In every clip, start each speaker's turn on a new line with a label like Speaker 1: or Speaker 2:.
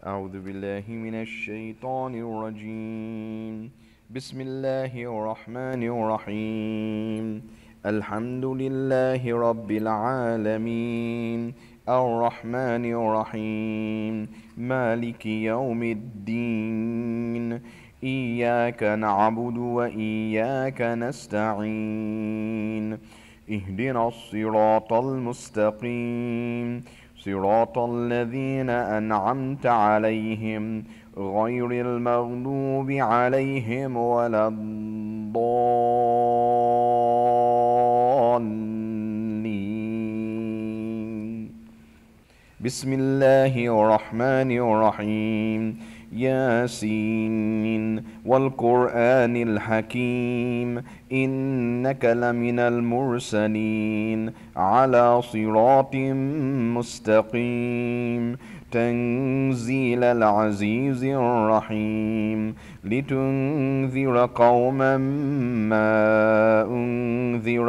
Speaker 1: أعوذ بالله من الشيطان الرجيم. بسم الله الرحمن الرحيم. الحمد لله رب العالمين، الرحمن الرحيم، مالك يوم الدين. إياك نعبد وإياك نستعين. اهدنا الصراط المستقيم، صراط الذين أنعمت عليهم غير المغضوب عليهم ولا الضالين. بسم الله الرحمن الرحيم. ياسين والقرآن الحكيم، إنك لمن المرسلين على صراط مستقيم. تنزيل العزيز الرحيم، لتنذر قوما ما أنذر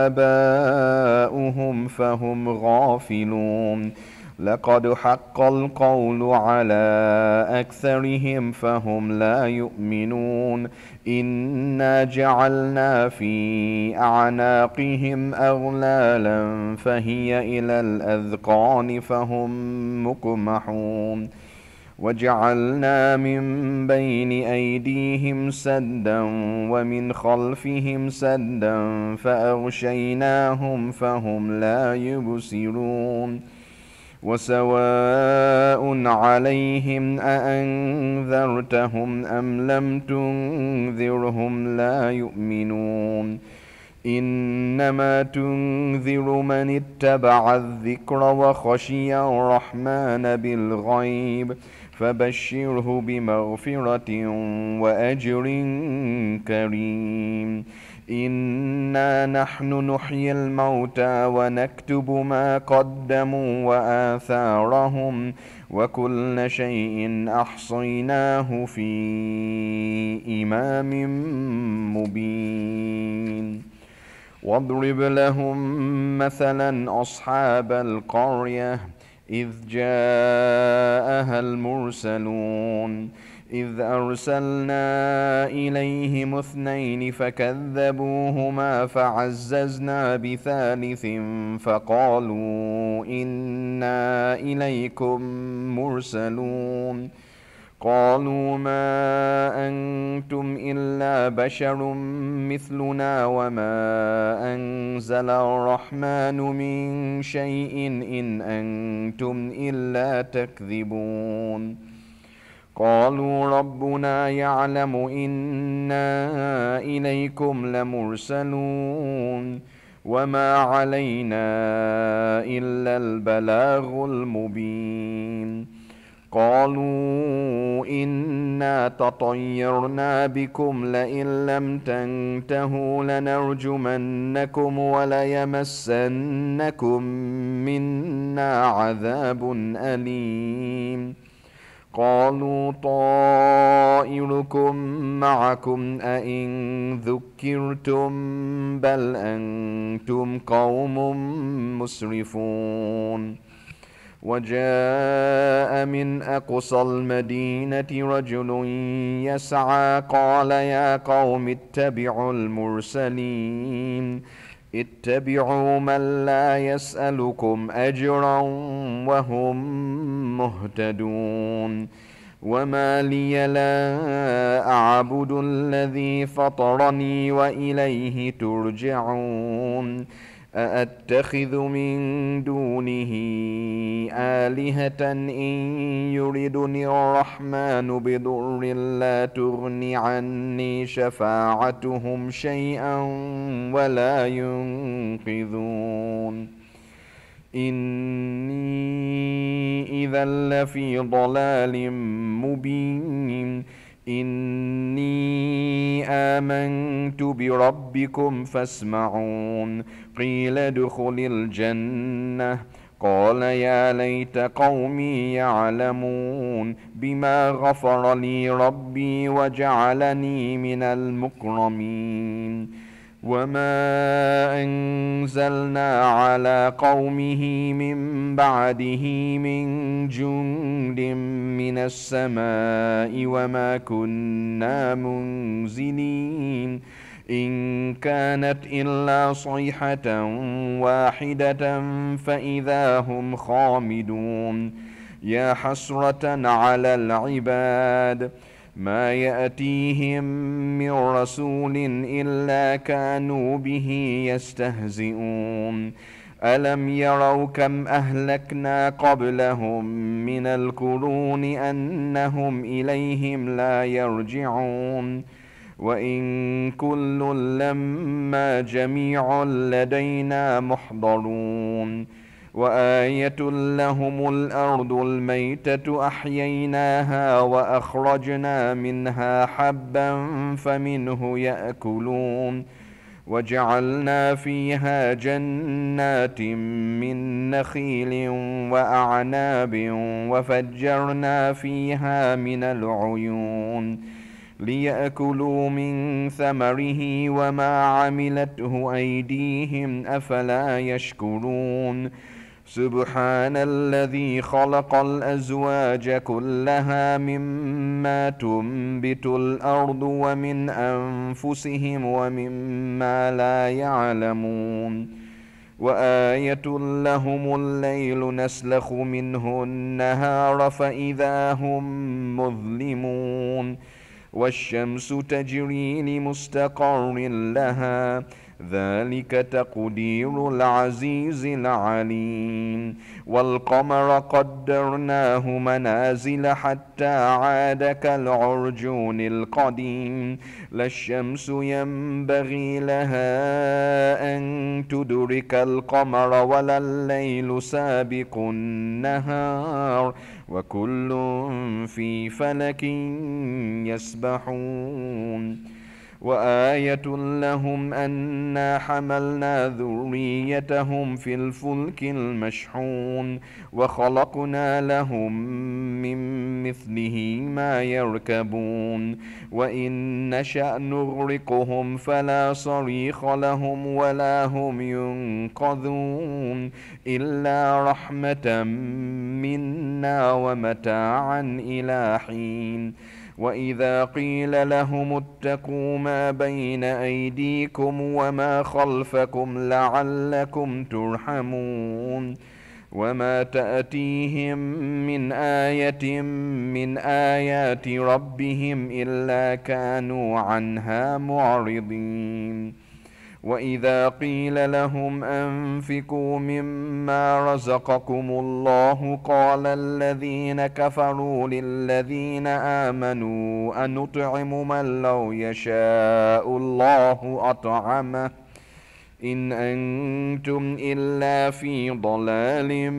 Speaker 1: آباؤهم فهم غافلون. لقد حق القول على أكثرهم فهم لا يؤمنون. إنا جعلنا في أعناقهم أغلالا فهي إلى الأذقان فهم مقمحون. وجعلنا من بين أيديهم سدا ومن خلفهم سدا فأغشيناهم فهم لا يبصرون. وسواء عليهم أأنذرتهم أم لم تنذرهم لا يؤمنون. إنما تنذر من اتبع الذكر وخشي الرحمن بالغيب، فبشره بمغفرة وأجر كريم. إنا نحن نحيي الموتى ونكتب ما قدموا وآثارهم، وكل شيء أحصيناه في إمام مبين. واضرب لهم مثلا أصحاب القرية إذ جاءها المرسلون. إذ أرسلنا إليهم اثنين فكذبوهما فعززنا بثالث فقالوا إنا إليكم مرسلون. قالوا ما أنتم إلا بشر مثلنا وما أنزل الرحمن من شيء إن أنتم إلا تكذبون. قالوا ربنا يعلم إنا إليكم لمرسلون وما علينا إلا البلاغ المبين. قالوا إنا تطيرنا بكم لئن لم تنتهوا لنرجمنكم وليمسنكم منا عذاب أليم. قالوا طائركم معكم أئن ذكرتم بل أنتم قوم مسرفون. وجاء من أقصى المدينة رجل يسعى قال يا قوم اتبعوا المرسلين. اتبعوا من لا يسألكم أجرا وهم مهتدون. وما لي لا أعبد الذي فطرني وإليه ترجعون. أأتخذ من دونه آلهة إن يردني الرحمن بضر لا تغن عني شفاعتهم شيئا ولا ينقذون. إني إذا لفي ضلال مبين. إني آمنت بربكم فاسمعون. قيل ادخل الجنة. قال يا ليت قومي يعلمون بما غفر لي ربي وجعلني من المكرمين. وما أنزلنا على قومه من بعده من جند من من السماء وما كنا منزلين إن كانت إلا صيحة واحدة فإذا هم خامدون يا حسرة على العباد ما يأتيهم من رسول إلا كانوا به يستهزئون ألم يروا كم أهلكنا قبلهم من القرون أنهم إليهم لا يرجعون وإن كل لما جميع لدينا محضرون وآية لهم الأرض الميتة أحييناها وأخرجنا منها حبا فمنه يأكلون وجعلنا فيها جنات من نخيل وأعناب وفجرنا فيها من العيون ليأكلوا من ثمره وما عملته أيديهم أفلا يشكرون سبحان الذي خلق الأزواج كلها مما تنبت الأرض ومن أنفسهم ومما لا يعلمون وآية لهم الليل نسلخ منه النهار فإذا هم مظلمون والشمس تجري لمستقر لها ذلك تقدير العزيز العليم والقمر قدرناه منازل حتى عاد كالعرجون القديم لا الشمس ينبغي لها أن تدرك القمر ولا الليل سابق النهار وكل في فلك يسبحون وآية لهم أنا حملنا ذريتهم في الفلك المشحون وخلقنا لهم من مثله ما يركبون وإن نشأ نغرقهم فلا صريخ لهم ولا هم ينقذون إلا رحمة منا ومتاعا إلى حين وإذا قيل لهم اتقوا ما بين أيديكم وما خلفكم لعلكم ترحمون وما تأتيهم من آية من آيات ربهم إلا كانوا عنها معرضين وإذا قيل لهم أنفقوا مما رزقكم الله قال الذين كفروا للذين آمنوا أنطعم من لو يشاء الله أطعمه إن أنتم إلا في ضلال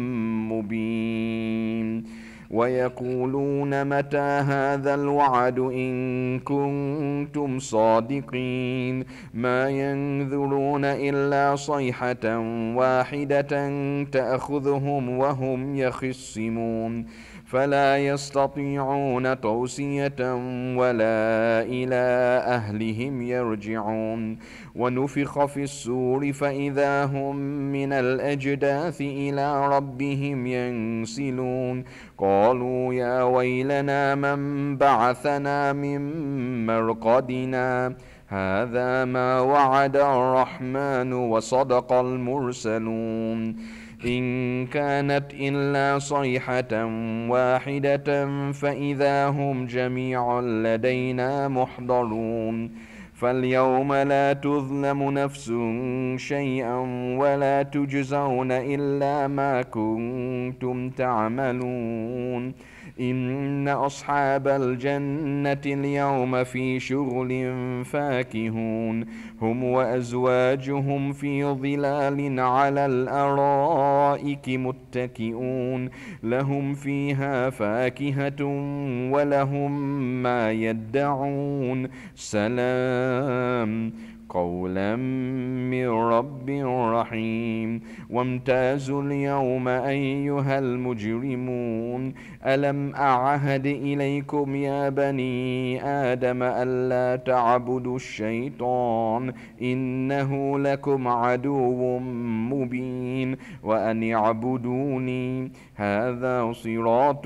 Speaker 1: مبين ويقولون متى هذا الوعد إن كنتم صادقين ما ينذرون إلا صيحة واحدة تأخذهم وهم يخصمون فلا يستطيعون توصية ولا إلى أهلهم يرجعون ونفخ في السور فإذا هم من الأجداث إلى ربهم ينسلون قالوا يا ويلنا من بعثنا من مرقدنا هذا ما وعد الرحمن وصدق المرسلون إن كانت إلا صيحة واحدة فإذا هم جميع لدينا محضرون فاليوم لا تظلم نفس شيئا ولا تجزون إلا ما كنتم تعملون إن أصحاب الجنة اليوم في شغل فاكهون هم وأزواجهم في ظلال على الأرائك متكئون لهم فيها فاكهة ولهم ما يدعون سلام قولا من رب رحيم وامتازوا اليوم أيها المجرمون ألم أعهد إليكم يا بني آدم ألا تعبدوا الشيطان إنه لكم عدو مبين وأن اعبدوني هذا صراط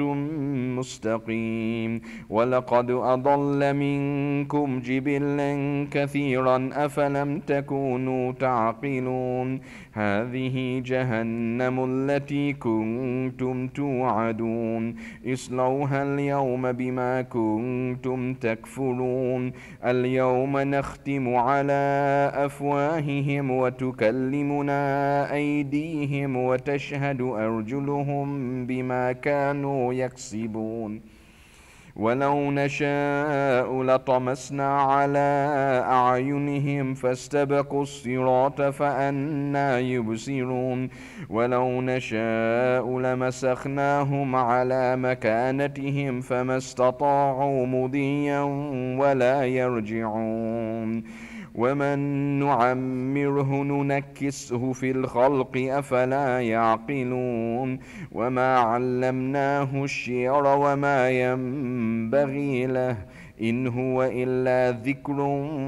Speaker 1: مستقيم ولقد أضل منكم جبلا كثيرا أفلم تكونوا تعقلون هذه جهنم التي كنتم توعدون اصلوها اليوم بما كنتم تكفرون اليوم نختم على أفواههم وتكلمنا أيديهم وتشهد أرجلهم بما كانوا يكسبون ولو نشاء لطمسنا على أعينهم فاستبقوا الصراط فأنى يبصرون ولو نشاء لمسخناهم على مكانتهم فما استطاعوا مضيا ولا يرجعون ومن نعمره ننكسه في الخلق أفلا يعقلون وما علمناه الشعر وما ينبغي له إن هو إلا ذكر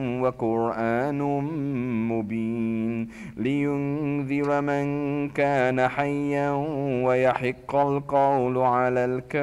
Speaker 1: وقرآن مبين لينذر من كان حيا ويحق القول على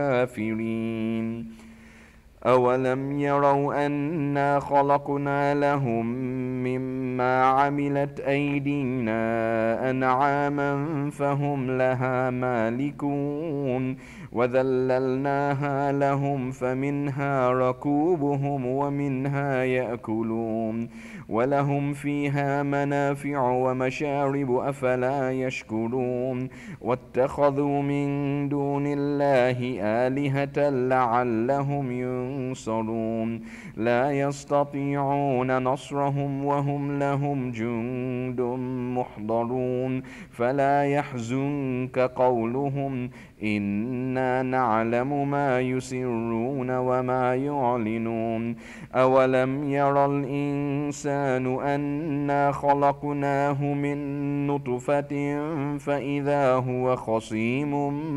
Speaker 1: الكافرين أولم يروا أنا خلقنا لهم مما عملت أيدينا أنعاما فهم لها مالكون وذللناها لهم فمنها ركوبهم ومنها يأكلون ولهم فيها منافع ومشارب أفلا يشكرون واتخذوا من دون الله آلهة لعلهم ينصرون لا يستطيعون نصرهم وهم لهم جند محضرون فلا يحزنك قولهم إنا نعلم ما يسرون وما يعلنون أولم يرى الإنسان أنا خلقناه من نطفة فإذا هو خصيم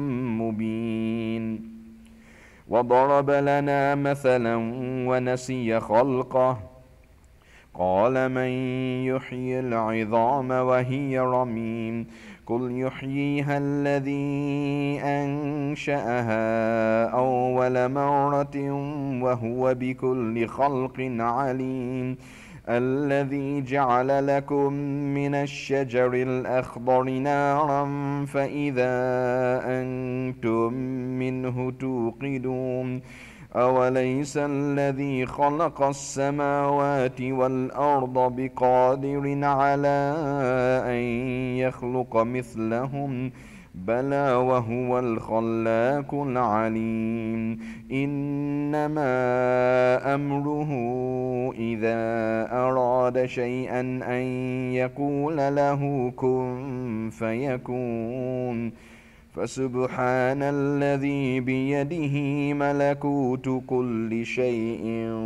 Speaker 1: مبين وضرب لنا مثلا ونسي خلقه قال من يحيي العظام وهي رميم قل يحييها الذي أنشأها أول مرة وهو بكل خلق عليم الذي جعل لكم من الشجر الأخضر نارا فإذا أنتم منه توقدون أوليس الذي خلق السماوات والأرض بقادر على أن يخلق مثلهم بلى وهو الخلاق العليم إنما أمره إذا أراد شيئا أن يقول له كن فيكون فسبحان الذي بيده ملكوت كل شيء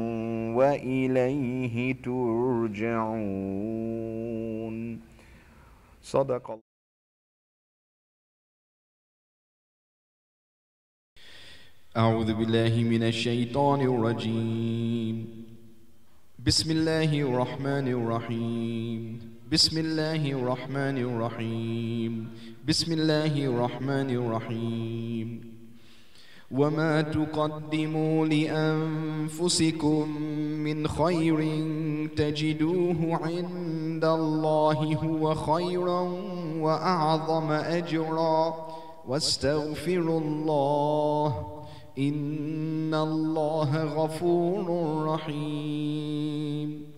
Speaker 1: وإليه ترجعون صدق الله.
Speaker 2: أعوذ بالله من الشيطان الرجيم بسم الله الرحمن الرحيم بسم الله الرحمن الرحيم بسم الله الرحمن الرحيم وما تقدموا لأنفسكم من خير تجدوه عند الله هو خيرا وأعظم أجرا واستغفروا الله إن الله غفور رحيم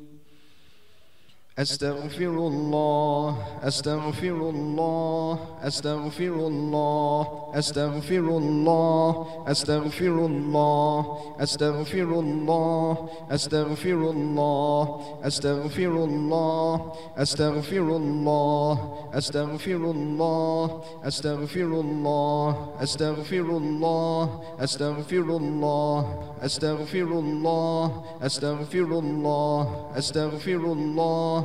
Speaker 2: أستغفر الله أستغفر الله أستغفر الله أستغفر الله أستغفر الله أستغفر الله أستغفر الله أستغفر الله أستغفر الله أستغفر الله أستغفر الله أستغفر الله أستغفر الله أستغفر الله أستغفر الله أستغفر الله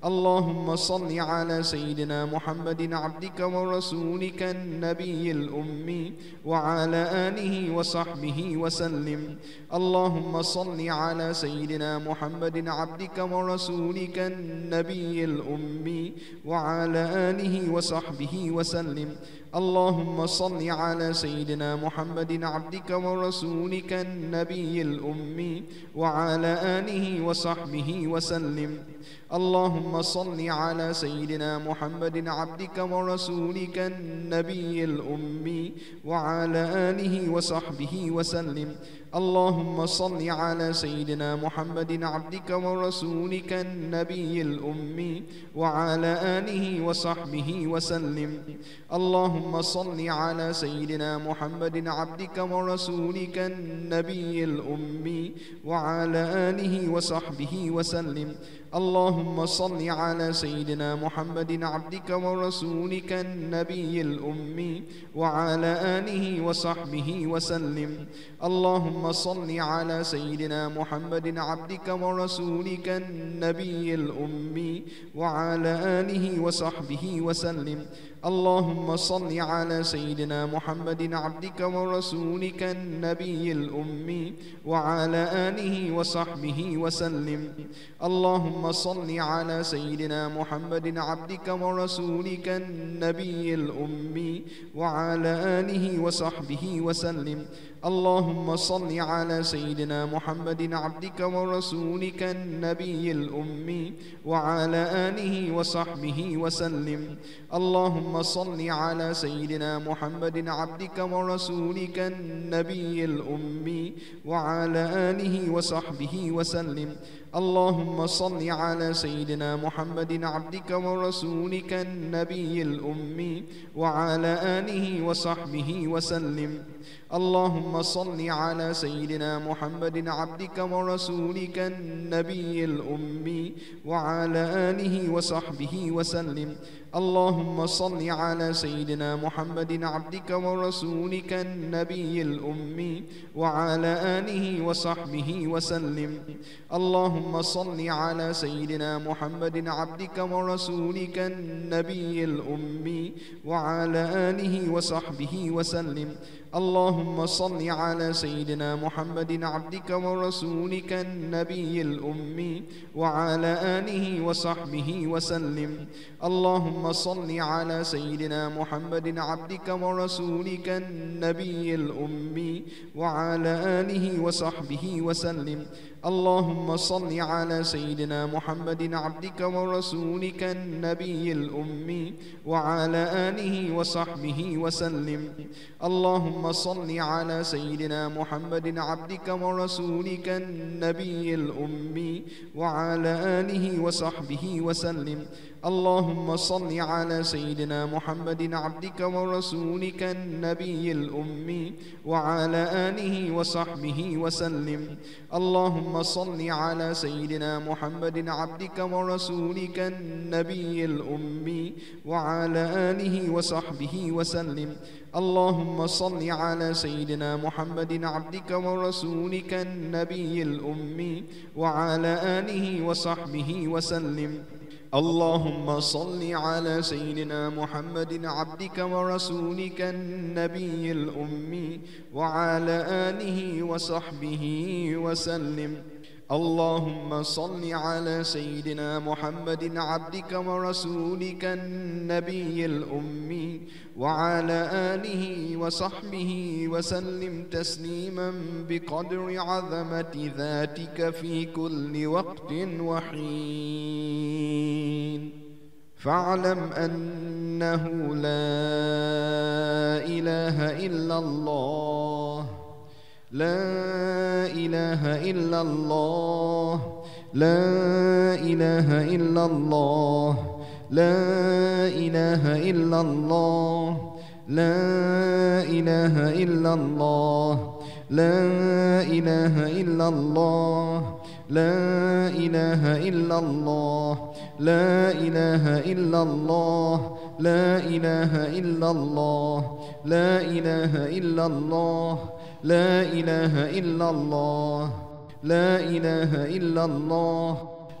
Speaker 2: اللهم صل على سيدنا محمد عبدك ورسولك النبي الأمي وعلى آله وصحبه وسلم. اللهم صل على سيدنا محمد عبدك ورسولك النبي الأمي وعلى آله وصحبه وسلم. اللهم صل على سيدنا محمد عبدك ورسولك النبي الأمي وعلى آله وصحبه وسلم. اللهم صل على سيدنا محمد عبدك ورسولك النبي الأمي وعلى آله وصحبه وسلم. اللهم صل على سيدنا محمد عبدك ورسولك النبي الأمي وعلى آله وصحبه وسلم. اللهم صل على سيدنا محمد عبدك ورسولك النبي الأمي وعلى آله وصحبه وسلم. اللهم صل على سيدنا محمد عبدك ورسولك النبي الأمي وعلى آله وصحبه وسلم. اللهم صل على سيدنا محمد عبدك ورسولك النبي الأمي وعلى آله وصحبه وسلم. اللهم صل على سيدنا محمد عبدك ورسولك النبي الأمي وعلى آله وصحبه وسلم. اللهم صل على سيدنا محمد عبدك ورسولك النبي الأمي وعلى آله وصحبه وسلم. اللهم صل على سيدنا محمد عبدك ورسولك النبي الأمي وعلى آله وصحبه وسلم. اللهم صل على سيدنا محمد عبدك ورسولك النبي الأمي وعلى آله وصحبه وسلم. اللهم صل على سيدنا محمد عبدك ورسولك النبي الأمي وعلى آله وصحبه وسلم. اللهم صل على سيدنا محمد عبدك ورسولك النبي الأمي وعلى آله وصحبه وسلم. اللهم صل على سيدنا محمد عبدك ورسولك النبي الأمي وعلى آله وصحبه وسلم. اللهم صل على سيدنا محمد عبدك ورسولك النبي الأمي وعلى آله وصحبه وسلم. اللهم صل على سيدنا محمد عبدك ورسولك النبي الأمي وعلى آله وصحبه وسلم. اللهم صل على سيدنا محمد عبدك ورسولك النبي الأمي وعلى آله وصحبه وسلم. اللهم صل على سيدنا محمد عبدك ورسولك النبي الأمي وعلى آله وصحبه وسلم. اللهم صل على سيدنا محمد عبدك ورسولك النبي الأمي وعلى آله وصحبه وسلم. اللهم صل على سيدنا محمد عبدك ورسولك النبي الأمي وعلى آله وصحبه وسلم. اللهم صل على سيدنا محمد عبدك ورسولك النبي الأمي وعلى آله وصحبه وسلم. اللهم صل على سيدنا محمد عبدك ورسولك النبي الأمي وعلى آله وصحبه وسلم. اللهم صل على سيدنا محمد عبدك ورسولك النبي الأمي وعلى آله وصحبه وسلم. اللهم صل على سيدنا محمد عبدك ورسولك النبي الأمي وعلى آله وصحبه وسلم تسليما بقدر عظمة ذاتك في كل وقت وحين. فاعلم أنه لا إله إلا الله، لا إله إلا الله، لا إله إلا الله، لا إله إلا الله، لا إله إلا الله، لا إله إلا الله، لا إله إلا الله، لا إله إلا الله، لا إله إلا الله، لا إله إلا الله، لا إله إلا الله، لا إله إلا الله،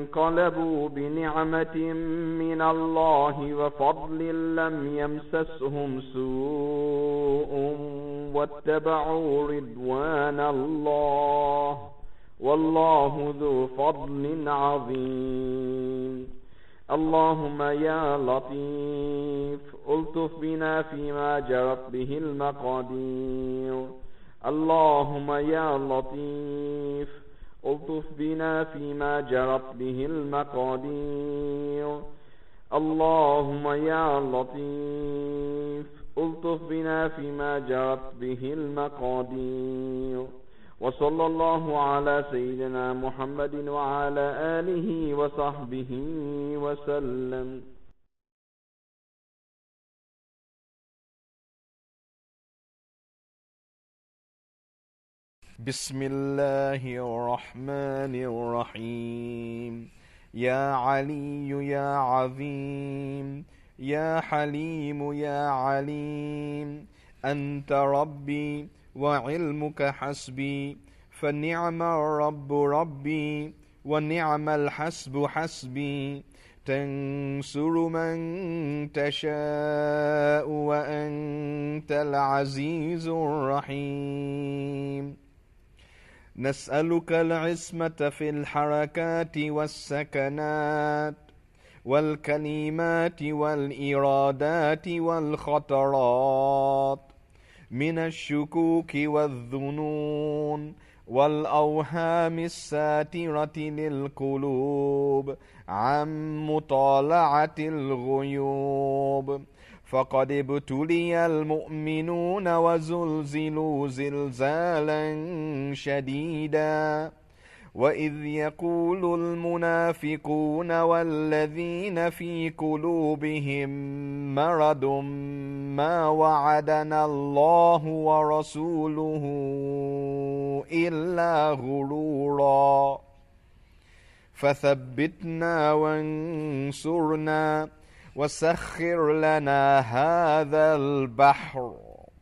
Speaker 3: فانقلبوا بنعمة من الله وفضل لم يمسسهم سوء واتبعوا رضوان الله والله ذو فضل عظيم. اللهم يا لطيف ألطف بنا فيما جرت به المقادير. اللهم يا لطيف ألطف بنا فيما جرت به المقادير. اللهم يا لطيف ألطف بنا فيما جرت به المقادير. وصلى الله على سيدنا محمد وعلى آله وصحبه وسلم.
Speaker 1: بسم الله الرحمن الرحيم. يا علي يا عظيم يا حليم يا عليم، أنت ربي وعلمك حسبي، فنعم الرب ربي ونعم الحسب حسبي. تنصر من تشاء وأنت العزيز الرحيم. نسألك العصمة في الحركات والسكنات والكلمات والإرادات والخطرات، من الشكوك والظنون والأوهام الساترة للقلوب عن مطالعة الغيوب. فقد ابتلي المؤمنون وزلزلوا زلزالا شديدا، وإذ يقول المنافقون والذين في قلوبهم مرض ما وعدنا الله ورسوله إلا غرورا. فثبتنا وانصرنا وسخر لنا هذا البحر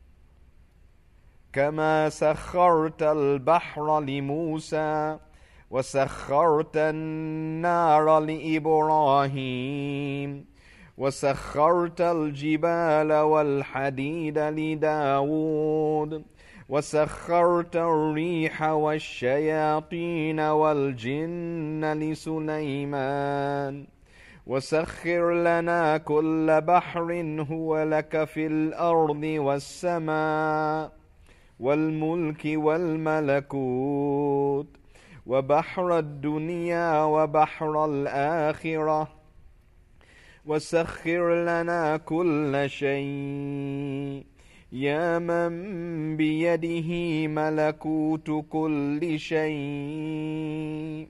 Speaker 1: كما سخرت البحر لموسى وسخرت النار لإبراهيم وسخرت الجبال والحديد لداود وسخرت الريح والشياطين والجن لسليمان. وسخر لنا كل بحر هو لك في الأرض والسماء والملك والملكوت، وبحر الدنيا وبحر الآخرة. وسخر لنا كل شيء يا من بيده ملكوت كل شيء.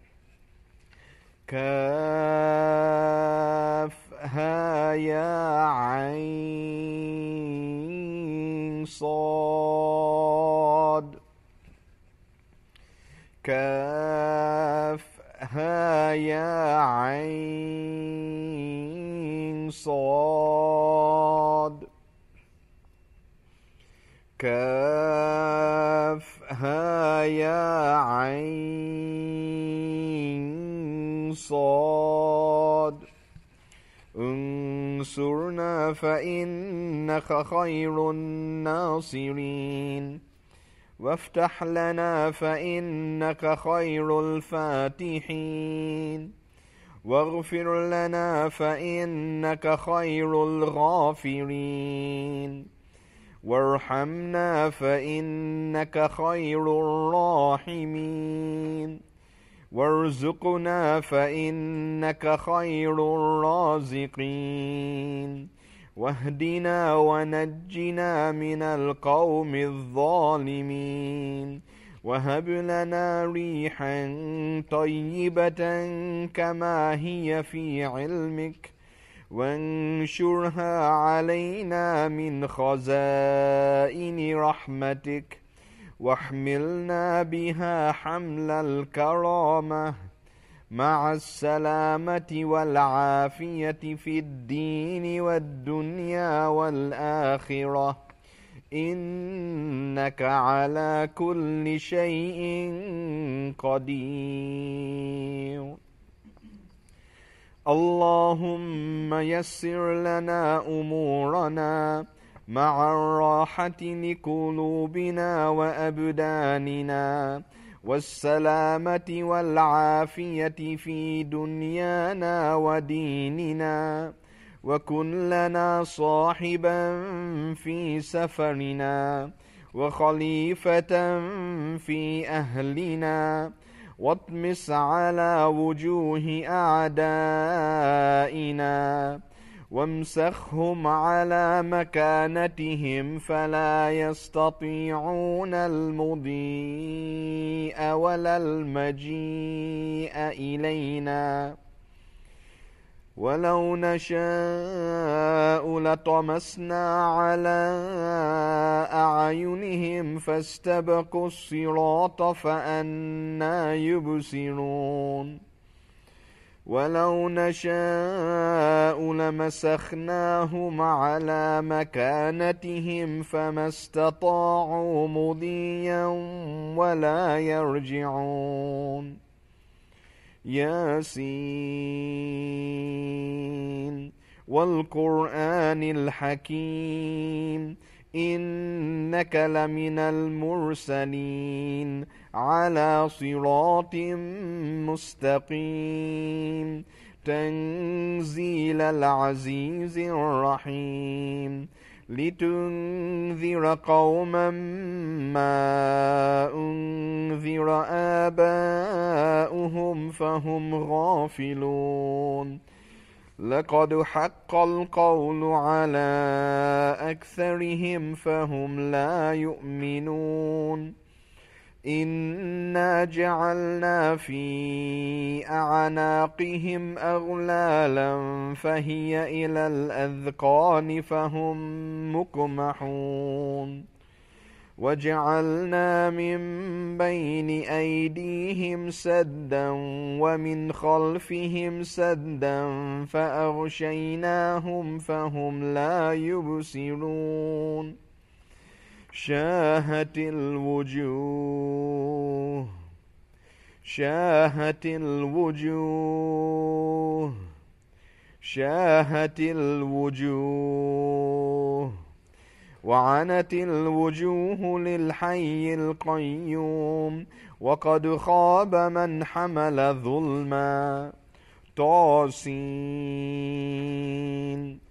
Speaker 1: كافها يا عين صاد. كافها يا عين صاد. كافها يا عين صاد. انصرنا فإنك خير الناصرين، وافتح لنا فإنك خير الفاتحين، واغفر لنا فإنك خير الغافرين، وارحمنا فإنك خير الراحمين، وارزقنا فإنك خير الرازقين، واهدنا ونجنا من القوم الظالمين، وهب لنا ريحا طيبة كما هي في علمك، وانشرها علينا من خزائن رحمتك، واحملنا بها حمل الكرامة مع السلامة والعافية في الدين والدنيا والآخرة، إنك على كل شيء قدير. اللهم يسر لنا أمورنا مع الراحة لقلوبنا وأبداننا والسلامة والعافية في دنيانا وديننا، وكن لنا صاحبا في سفرنا وخليفة في أهلنا، واطمس على وجوه أعدائنا وامسخهم على مكانتهم فلا يستطيعون المضي ولا المجيء إلينا. ولو نشاء لطمسنا على أعينهم فاستبقوا الصراط فأنى يبصرون. ولو نشاء لمسخناهم على مكانتهم فما استطاعوا مضيا ولا يرجعون. ياسين والقرآن الحكيم إنك لمن المرسلين على صراط مستقيم تنزيل العزيز الرحيم لتنذر قوما ما أنذر آباؤهم فهم غافلون. لقد حق القول على أكثرهم فهم لا يؤمنون. إنا جعلنا في أعناقهم أغلالا فهي إلى الأذقان فهم مقمحون. وجعلنا من بين أيديهم سدا ومن خلفهم سدا فأغشيناهم فهم لا يبصرون. شاهت الوجوه شاهت الوجوه شاهت الوجوه وعنت الوجوه للحي القيوم وقد خاب من حمل ظلما. طاسين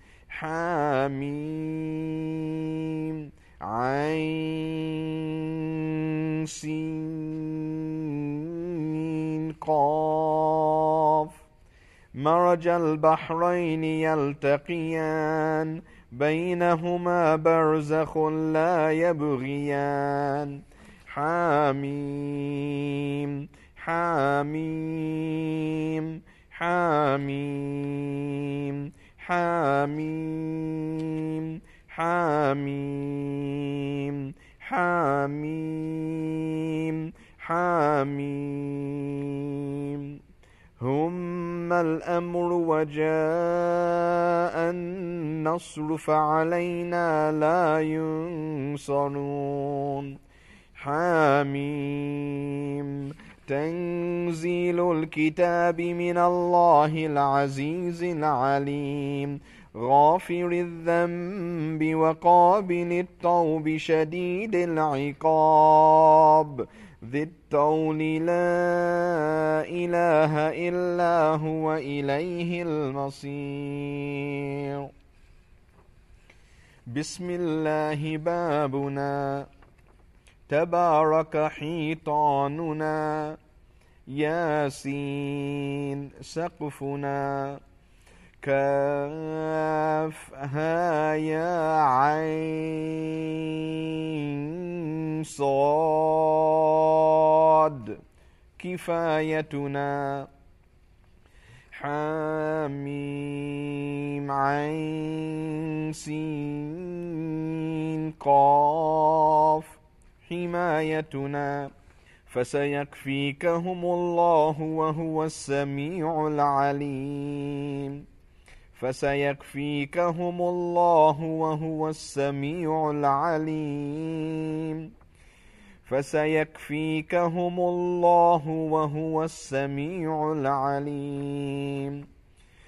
Speaker 1: حاميم عين سين قاف مرج البحرين يلتقيان بينهما برزخ لا يبغيان. حاميم حاميم حاميم حاميم حاميم حاميم حاميم. هم الأمر وجاء النصر فعلينا لا ينصرون. حاميم تنزيل الكتاب من الله العزيز العليم غافر الذنب وقابل التوب شديد العقاب ذي الطول لا إله إلا هو إليه المصير. بسم الله بابنا تبارك حيطاننا. ياسين سقفنا. كاف ها يا عين صاد كفايتنا. حاميم عين سين قاف حمايتنا. فسيكفيكهم الله وهو السميع العليم. فسيكفيكهم الله وهو السميع العليم. فسيكفيكهم الله وهو السميع العليم.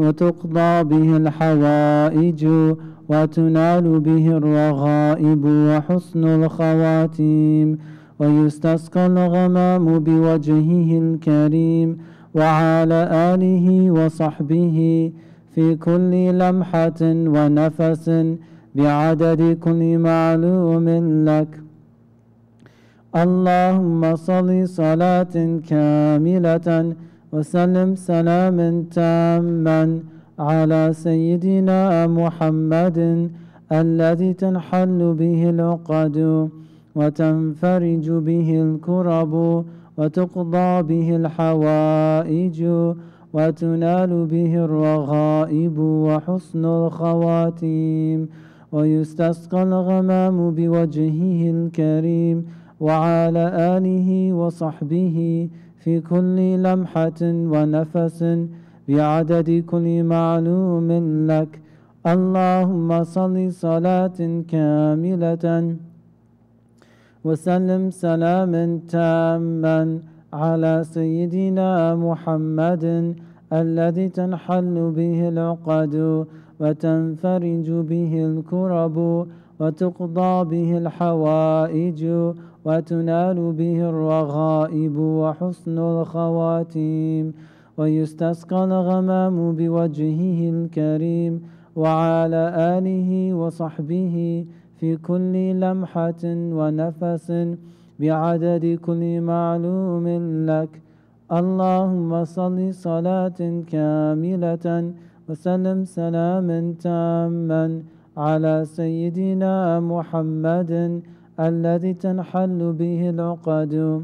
Speaker 4: وتقضى به الحوائج وتنال به الرغائب وحسن الخواتيم ويستسقى الغمام بوجهه الكريم وعلى آله وصحبه في كل لمحة ونفس بعدد كل معلوم لك. اللهم صل صلاة كاملة وسلم سلاما تاما على سيدنا محمد الذي تنحل به العقد وتنفرج به الكرب وتقضى به الحوائج وتنال به الرغائب وحسن الخواتيم ويستسقى الغمام بوجهه الكريم وعلى آله وصحبه في كل لمحة ونفس بعدد كل معلوم لك. اللهم صل صلاة كاملة وسلم سلاما تاما على سيدنا محمد الذي تنحل به العقد وتنفرج به الكرب وتقضى به الحوائج وتنال به الرغائب وحسن الخواتيم ويستسقى الغمام بوجهه الكريم وعلى آله وصحبه في كل لمحة ونفس بعدد كل معلوم لك. اللهم صل صلاة كاملة وسلم سلاما تاما على سيدنا محمد الذي تنحل به العقد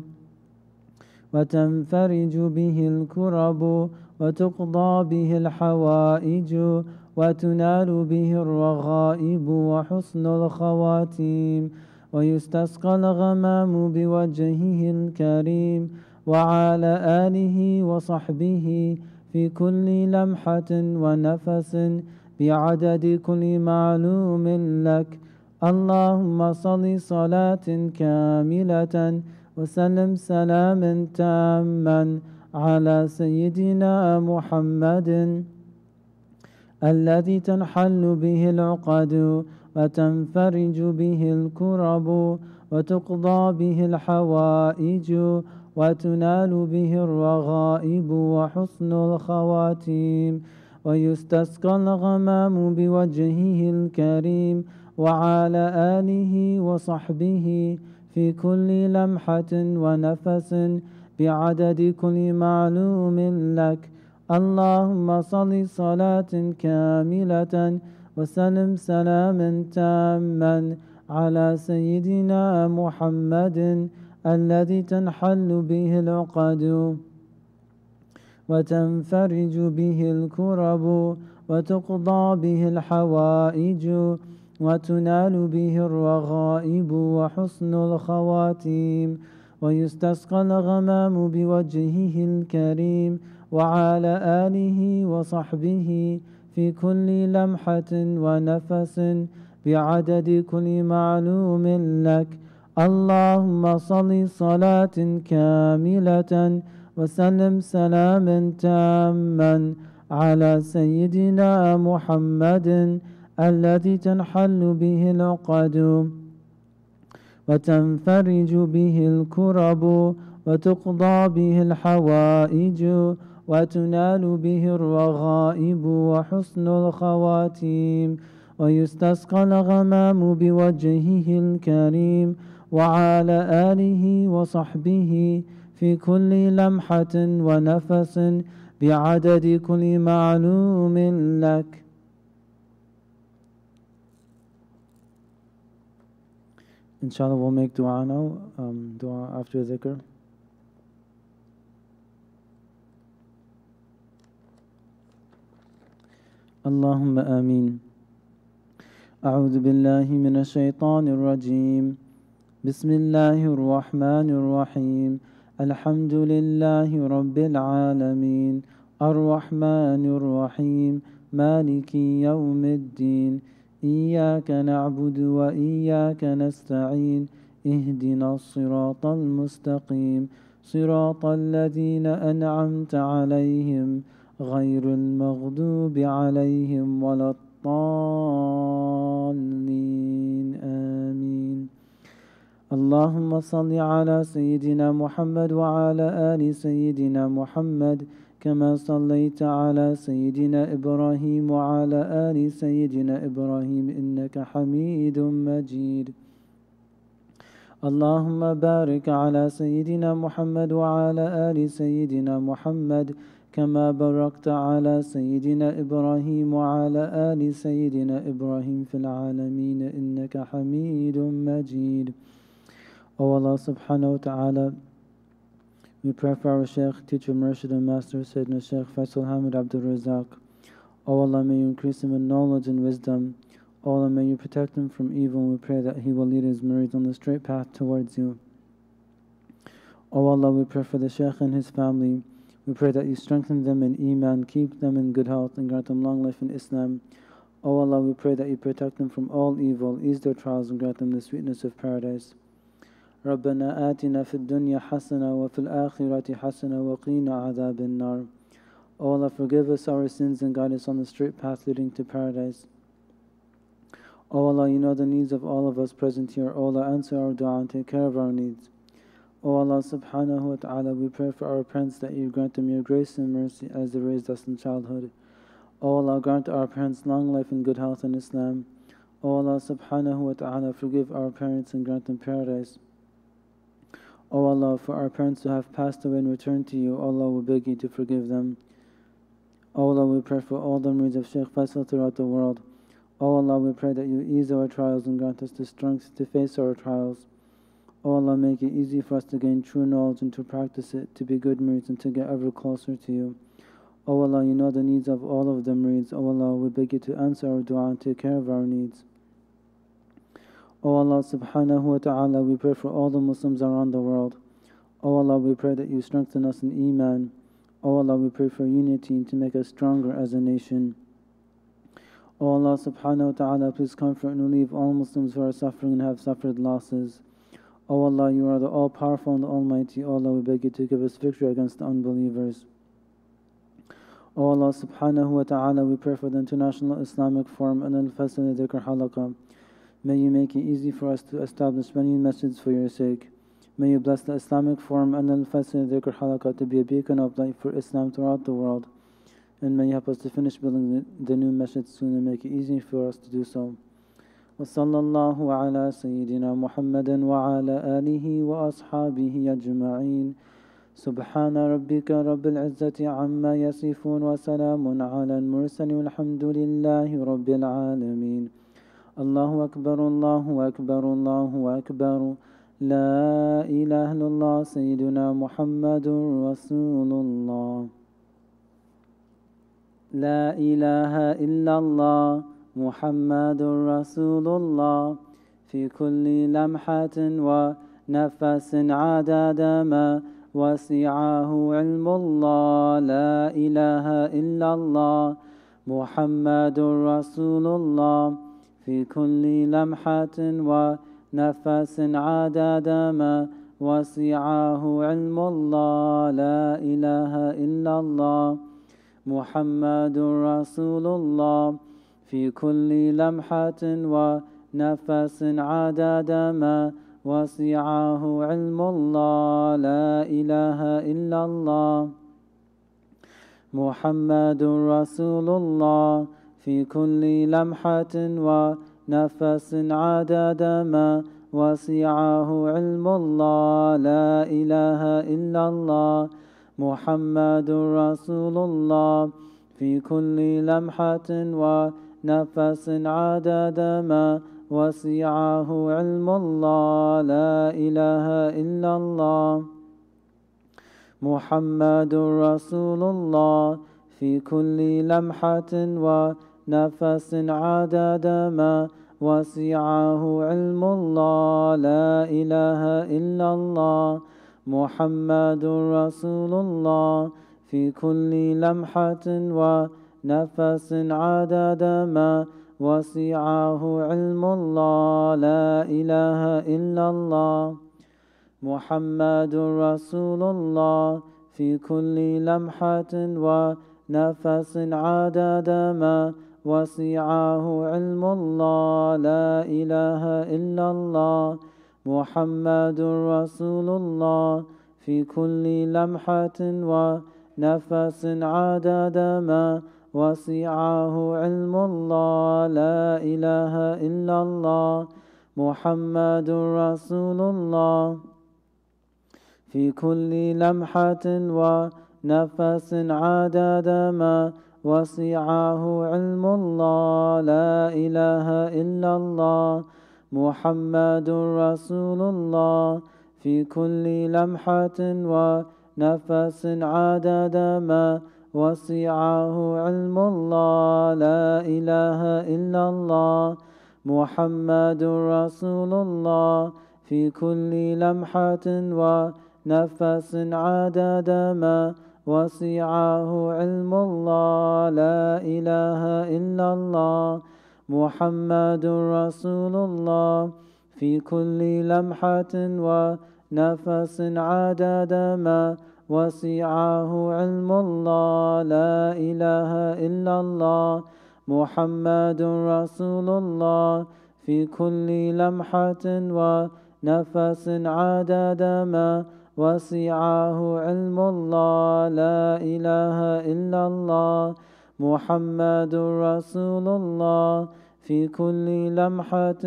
Speaker 4: وتنفرج به الكرب وتقضى به الحوائج وتنال به الرغائب وحسن الخواتيم ويستسقى الغمام بوجهه الكريم وعلى آله وصحبه في كل لمحة ونفس بعدد كل معلوم لك. اللهم صل صلاة كاملة وسلم سلاما تاما على سيدنا محمد الذي تنحل به العقد وتنفرج به الكرب وتقضى به الحوائج وتنال به الرغائب وحسن الخواتيم ويستسقى الغمام بوجهه الكريم وعلى آله وصحبه في كل لمحة ونفس بعدد كل معلوم لك. اللهم صل صلاة كاملة وسلم سلاما تاما على سيدنا محمد الذي تنحل به العقد وتنفرج به الكرب وتقضى به الحوائج وتنال به الرغائب وحسن الخواتيم ويستسقى الغمام بوجهه الكريم وعلى آله وصحبه في كل لمحة ونفس بعدد كل معلوم لك. اللهم صل صلاة كاملة وسلم سلاما تاما على سيدنا محمد الذي تنحل به العقد وتنفرج به الكرب وتقضى به الحوائج وتنال به الرغائب وحسن الخواتيم ويستسقى الغمام بوجهه الكريم وعلى آله وصحبه في كل لمحة ونفس بعدد كل معلوم لك. Inshallah, we'll make dua now, dua after dhikr. اللهم آمين. أعوذ بالله من الشيطان الرجيم. بسم الله الرحمن الرحيم. الحمد لله رب العالمين الرحمن الرحيم مالك يوم الدين إياك نعبد وإياك نستعين اهدنا الصراط المستقيم صراط الذين أنعمت عليهم غير المغضوب عليهم ولا الضالين آمين. اللهم صل على سيدنا محمد وعلى آل سيدنا محمد كما صليت على سيدنا إبراهيم وعلى آل سيدنا إبراهيم إنك حميد مجيد. اللهم بارك على سيدنا محمد وعلى آل سيدنا محمد كما باركت على سيدنا إبراهيم وعلى آل سيدنا إبراهيم في العالمين إنك حميد مجيد. O Allah subhanahu wa ta'ala, we pray for our Shaykh, teacher, Murshid and Master, Sayyidina Shaykh Faisal Hamid Abdul Razak. O Allah, may you increase him in knowledge and wisdom. O Allah, may you protect him from evil, and we pray that he will lead his murids on the straight path towards you. O Allah, we pray for the Shaykh and his family. We pray that you strengthen them in Iman, keep them in good health, and grant them long life in Islam. O Allah, we pray that you protect them from all evil, ease their trials, and grant them the sweetness of paradise. ربنا آتنا في الدنيا حسنة وفي الآخرة حسنة وقنا عذاب النار. O Allah, forgive us our sins and guide us on the straight path leading to paradise. O Allah, you know the needs of all of us present here. O Allah, answer our dua and take care of our needs. O Allah subhanahu wa ta'ala, we pray for our parents that you grant them your grace and mercy as they raised us in childhood. O Allah, grant our parents long life and good health in Islam. O Allah subhanahu wa ta'ala, forgive our parents and grant them paradise. O Allah, for our parents who have passed away and returned to you, Allah, we beg you to forgive them. O Allah, we pray for all the murids of Shaykh Faisal throughout the world. O Allah, we pray that you ease our trials and grant us the strength to face our trials. O Allah, make it easy for us to gain true knowledge and to practice it, to be good murids and to get ever closer to you. O Allah, you know the needs of all of the murids. O Allah, we beg you to answer our dua and take care of our needs. O Allah subhanahu wa ta'ala, we pray for all the Muslims around the world. O Allah, we pray that you strengthen us in Iman. O Allah, we pray for unity and to make us stronger as a nation. O Allah subhanahu wa ta'ala, please comfort and relieve all Muslims who are suffering and have suffered losses. O Allah, you are the all-powerful and the almighty. O Allah, we beg you to give us victory against the unbelievers. O Allah subhanahu wa ta'ala, we pray for the International Islamic Forum and Al-Fasl Dhikr Halaqah. May you make it easy for us to establish many messages for your sake. May you bless the Islamic Forum and Al-Fasl Dhikr Halaqah to be a beacon of light for Islam throughout the world. And may you help us to finish building the new masjid soon and make it easy for us to do so. وصلى الله على سيدنا محمد وعلى آله وأصحابه أجمعين. سبحان ربك رب العزة عما يصفون وسلام على المرسلين والحمد لله رب العالمين. الله أكبر الله أكبر الله أكبر. لا إله إلا الله سيدنا محمد رسول الله. لا إله إلا الله محمد رسول الله. في كل لمحة ونفس عدد ما وسعه علم الله. لا إله إلا الله محمد رسول الله. في كل لمحة ونفس عدد ما وسعه علم الله. لا إله إلا الله محمد رسول الله. في كل لمحة ونفس عدد ما وسعه علم الله. لا إله إلا الله محمد رسول الله. في كل لمحة ونفس عدد ما وسعه علم الله. لا إله إلا الله محمد رسول الله. في كل لمحة ونفس عدد ما وسعه علم الله. لا إله إلا الله محمد رسول الله. في كل لمحة ونفس عدد ما وسعه علم الله. لا إله إلا الله محمد رسول الله. في كل لمحة ونفس عدد ما وسعه علم الله. لا إله إلا الله محمد رسول الله. في كل لمحة نفس عدد ما وسعه علم الله. لا إله إلا الله محمد رسول الله في كل لمحة ونفس عدد ما وسعه علم الله. لا إله إلا الله محمد رسول الله في كل لمحة ونفس عدد ما وسعه علم الله. لا إله إلا الله محمد رسول الله في كل لمحة ونفس عدد ما وسعه علم الله. لا إله إلا الله محمد رسول الله في كل لمحة ونفس عدد ما وسعه علم الله. لا إله إلا الله محمد رسول الله في كل لمحة ونفس عدد ما وسعه علم الله. لا إله إلا الله محمد رسول الله في كل لمحة ونفس عدد ما وسعه علم الله. لا إله إلا الله محمد رسول الله في كل لمحة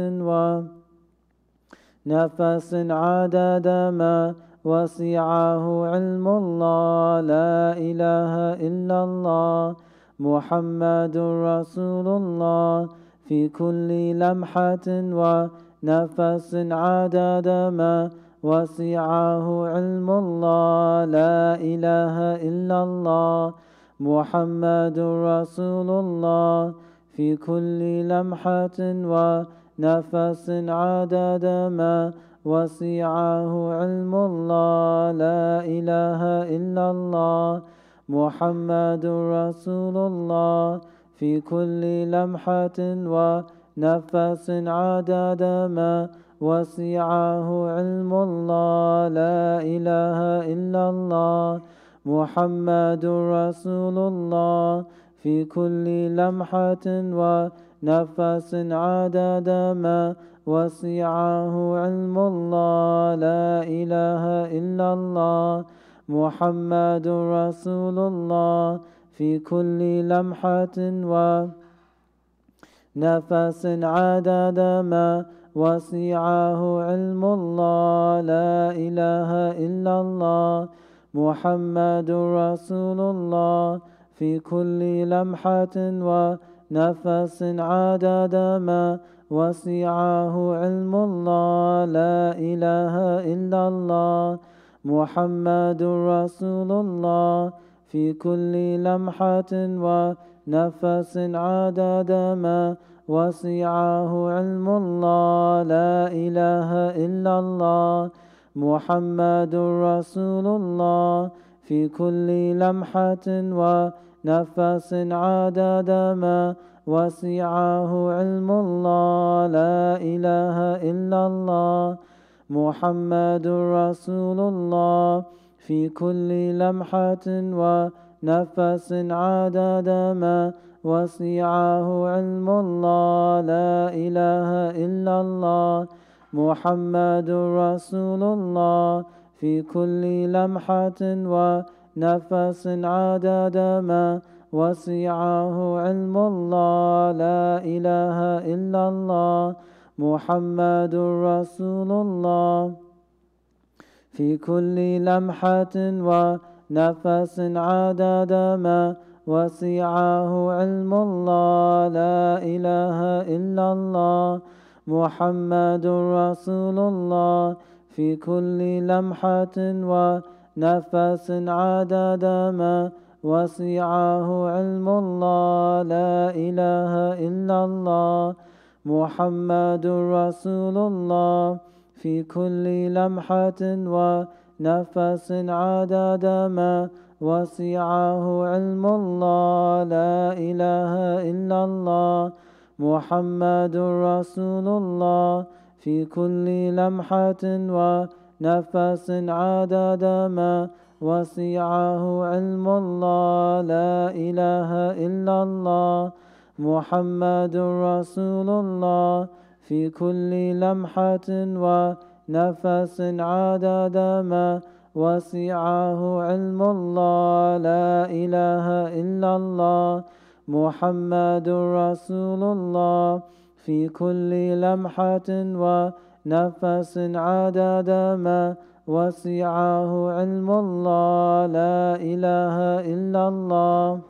Speaker 4: ونفس عدد ما وسعه علم الله. لا إله إلا الله محمد رسول الله في كل لمحة ونفس عدد ما وسعه علم الله. لا إله إلا الله محمد رسول الله في كل لمحة ونفس عدد ما وسعه علم الله. لا إله إلا الله محمد رسول الله في كل لمحة ونفس عدد ما وسعه علم الله. لا إله إلا الله محمد رسول الله في كل لمحة ونفس عدد ما وسعه علم الله. لا إله إلا الله محمد رسول الله في كل لمحة ونفس عدد ما وسعه علم الله. لا إله إلا الله محمد رسول الله في كل لمحة ونفس عدد ما وسعه علم الله. لا إله إلا الله محمد رسول الله في كل لمحة ونفس عدد ما وسعه علم الله. لا إله إلا الله محمد رسول الله في كل لمحة ونفس عدد ما وسعه علم الله. لا إله إلا الله محمد رسول الله في كل لمحة ونفس عدد ما وسعه علم الله. لا إله إلا الله محمد رسول الله في كل لمحة ونفس عدد ما وسعه علم الله. لا إله إلا الله محمد رسول الله في كل لمحة ونفس عدد ما وسعه علم الله. لا إله إلا الله محمد رسول الله في كل لمحة ونفس عدد ما وسعه علم الله. لا إله إلا الله محمد رسول الله في كل لمحة ونفس عدد ما وسعه علم الله. لا إله إلا الله محمد رسول الله في كل لمحة ونفس عدد ما وسعه علم الله لا إله إلا الله محمد رسول الله في كل لمحة ونفس عدد ما وسعه علم الله لا إله إلا الله محمد رسول الله في كل لمحة ونفس عدد ما وسعه علم الله لا إله إلا الله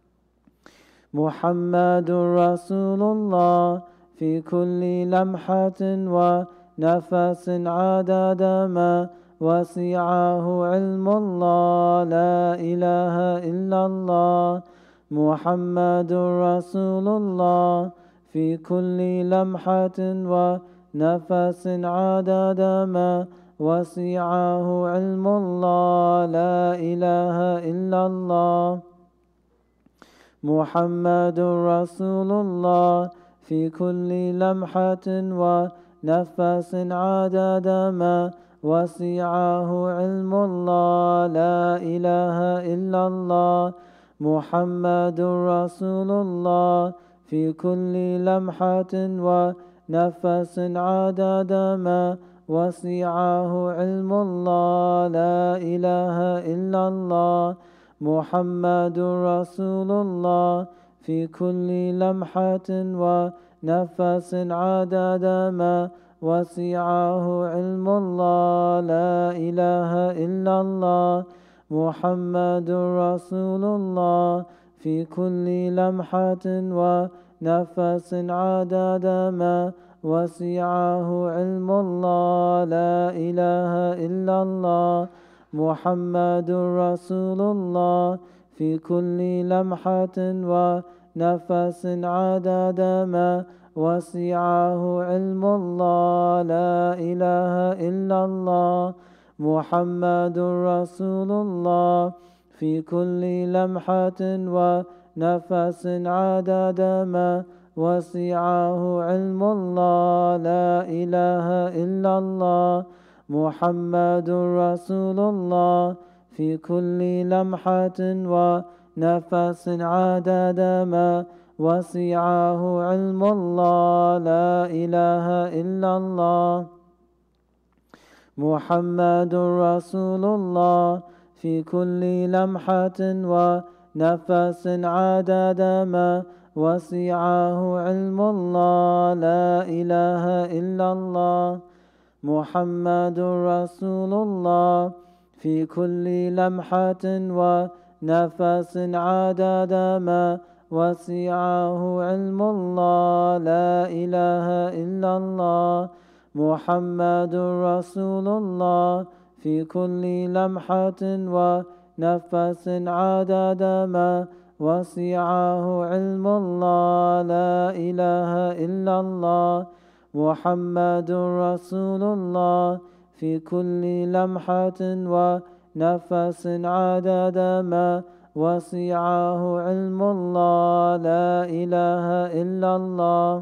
Speaker 4: محمد رسول الله في كل لمحة ونفس عدد ما وسعه علم الله لا إله إلا الله محمد رسول الله في كل لمحة ونفس عدد ما وسعه علم الله لا إله إلا الله محمد رسول الله في كل لمحة ونفس عدد ما وسعه علم الله لا إله إلا الله محمد رسول الله في كل لمحة ونفس عدد ما وسعه علم الله لا إله إلا الله محمد رسول الله في كل لمحة ونفس عدد ما وسعه علم الله لا إله إلا الله محمد رسول الله في كل لمحة ونفس عدد ما وسعه علم الله لا إله إلا الله محمد رسول الله في كل لمحة ونفس عدد ما وسعه علم الله لا إله إلا الله محمد رسول الله في كل لمحة ونفس عدد ما وسعه علم الله لا إله إلا الله محمد رسول الله في كل لمحة ونفس عدد ما وسعه علم الله لا إله إلا الله محمد رسول الله في كل لمحة ونفس عدد ما وسعه علم الله لا إله إلا الله محمد رسول الله في كل لمحة ونفس عدد ما وسعه علم الله لا إله إلا الله محمد رسول الله في كل لمحة ونفس عدد ما وسعه علم الله لا إله إلا الله محمد رسول الله في كل لمحة ونفس عدد ما وسعه علم الله لا إله إلا الله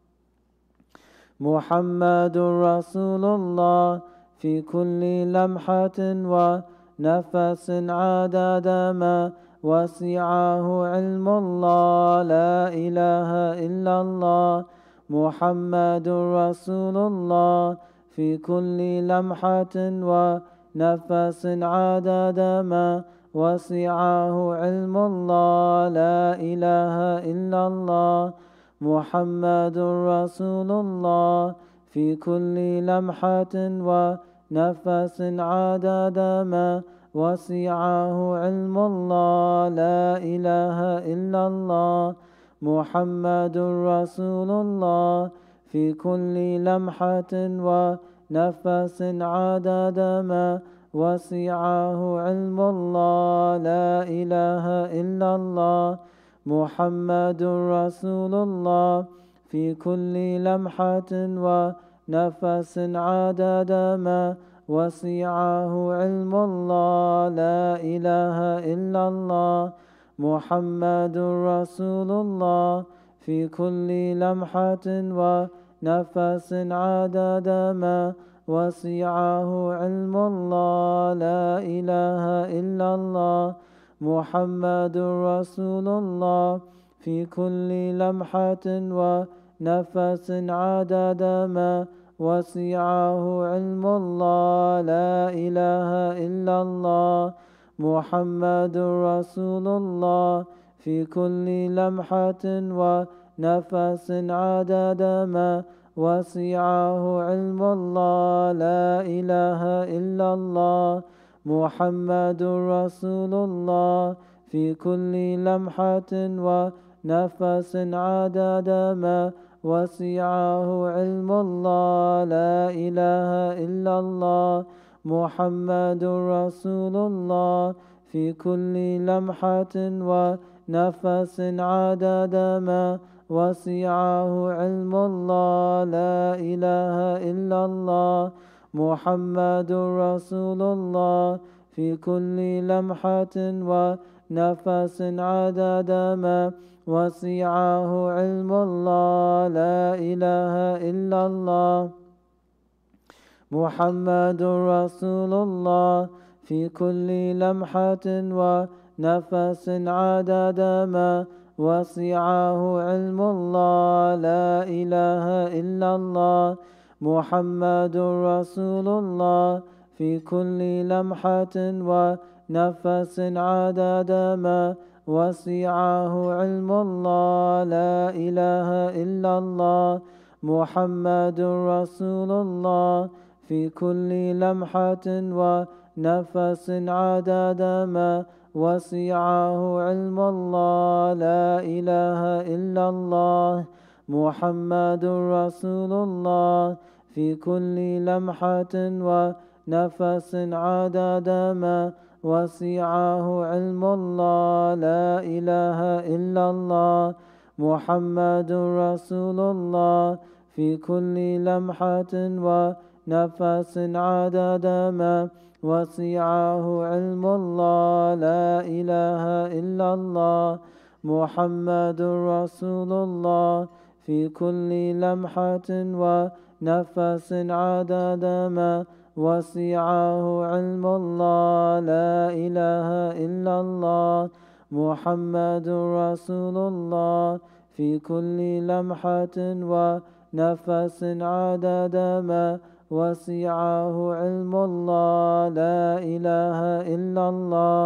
Speaker 4: محمد رسول الله في كل لمحة ونفس عدد ما وسعه علم الله لا إله إلا الله محمد رسول الله في كل لمحة ونفس عدد ما وسعه علم الله لا إله إلا الله محمد رسول الله في كل لمحة ونفس عدد ما وسعه علم الله لا إله إلا الله محمد رسول الله في كل لمحة ونفس عدد ما وسعه علم الله لا إله إلا الله محمد رسول الله في كل لمحة ونفس عدد ما وسعه علم الله لا إله إلا الله محمد رسول الله في كل لمحة ونفس عدد ما وسعه علم الله لا إله إلا الله محمد رسول الله في كل لمحة ونفس عدد ما وسعه علم الله لا إله إلا الله محمد رسول الله في كل لمحة ونفس عدد ما وسعه علم الله لا إله إلا الله محمد رسول الله في كل لمحة ونفس عدد ما وسعه علم الله لا إله إلا الله محمد رسول الله في كل لمحة ونفس عدد ما وسعه علم الله لا إله إلا الله محمد رسول الله في كل لمحة ونفس عدد ما وسعه علم الله لا إله إلا الله محمد رسول الله في كل لمحة ونفس عدد ما وسعه علم الله لا إله إلا الله محمد رسول الله في كل لمحة ونفس عدد ما وسعه علم الله لا إله إلا الله محمد رسول الله في كل لمحة ونفس عدد ما وسعه علم الله لا إله إلا الله محمد رسول الله في كل لمحة ونفس عدد ما وسعه علم الله لا إله إلا الله محمد رسول الله في كل لمحة ونفس عدد ما وسعه علم الله لا إله إلا الله محمد رسول الله في كل لمحة ونفس عدد ما وسعه علم الله لا إله إلا الله محمد رسول الله في كل لمحة ونفس عدد ما وسعه علم الله لا إله إلا الله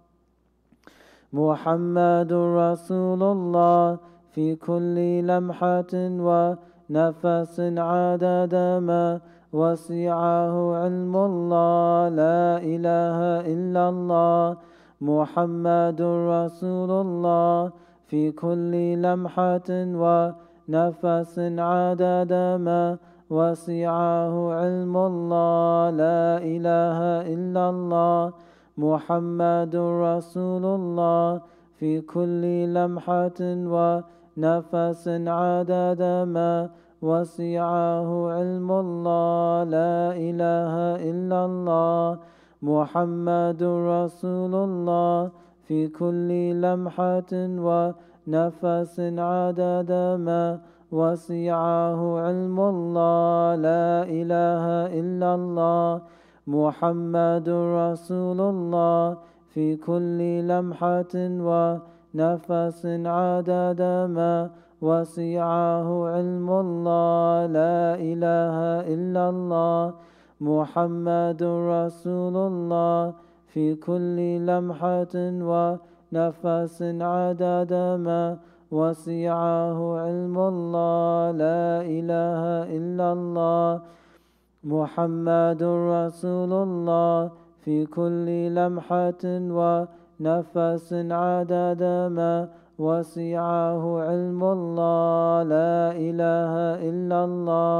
Speaker 4: محمد رسول الله في كل لمحة ونفس عدد ما وسعه علم الله لا إله إلا الله محمد رسول الله في كل لمحة ونفس عدد ما وسعه علم الله لا إله إلا الله محمد رسول الله في كل لمحة ونفس عدد ما وسعه علم الله لا إله إلا الله محمد رسول الله في كل لمحة ونفس عدد ما وسعه علم الله لا إله إلا الله محمد رسول الله في كل لمحة ونفس عدد ما وسعه علم الله لا إله إلا الله محمد رسول الله في كل لمحة ونفس عدد ما وسعه علم الله لا إله إلا الله محمد رسول الله في كل لمحة ونفس عدد ما وسعه علم الله لا إله إلا الله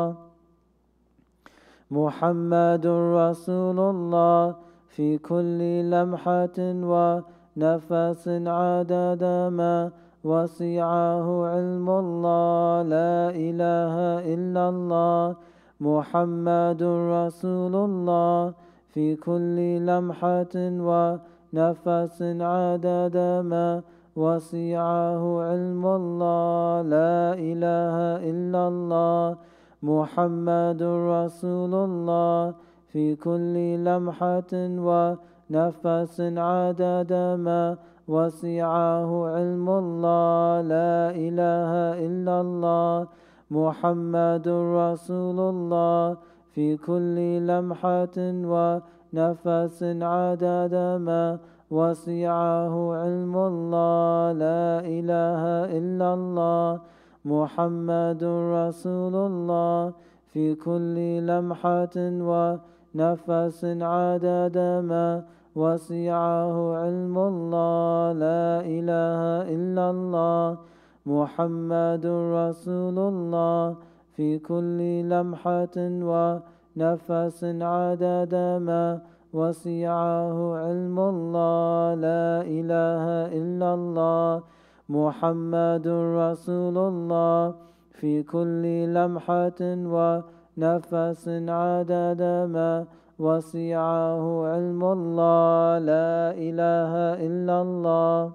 Speaker 4: محمد رسول الله في كل لمحة ونفس عدد ما وسعه علم الله لا إله إلا الله محمد رسول الله في كل لمحة ونفس عدد ما وسعه علم الله لا إله إلا الله محمد رسول الله في كل لمحة ونفس عدد ما وسعه علم الله. لا إله إلا الله محمد رسول الله في كل لمحة ونفس عدد ما وسعه علم الله. لا إله إلا الله محمد رسول الله في كل لمحة ونفس عدد ما وسعه علم الله. لا إله إلا الله محمد رسول الله في كل لمحة ونفس عدد ما وسعه علم الله. لا إله إلا الله محمد رسول الله في كل لمحة ونفس عدد ما وسعه علم الله. لا إله إلا الله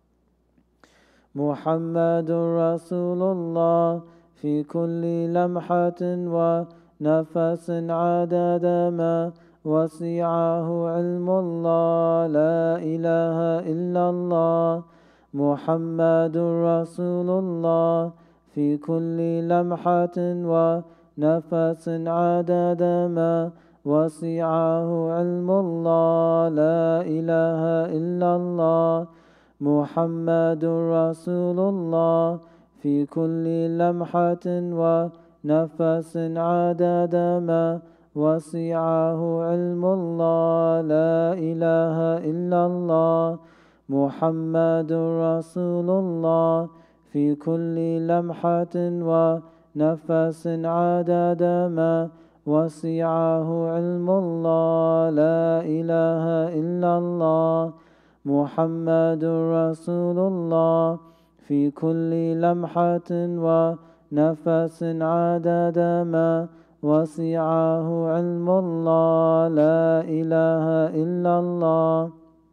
Speaker 4: محمد رسول الله في كل لمحة ونفس عدد ما وسعه علم الله. لا إله إلا الله محمد رسول الله في كل لمحة ونفس عدد ما وسعه علم الله. لا إله إلا الله محمد رسول الله في كل لمحة ونفس عدد ما وسعه علم الله. لا إله إلا الله محمد رسول الله في كل لمحة ونفس عدد ما وسعه علم الله. لا إله إلا الله محمد رسول الله في كل لمحة ونفس عدد ما وسعه علم الله. لا إله إلا الله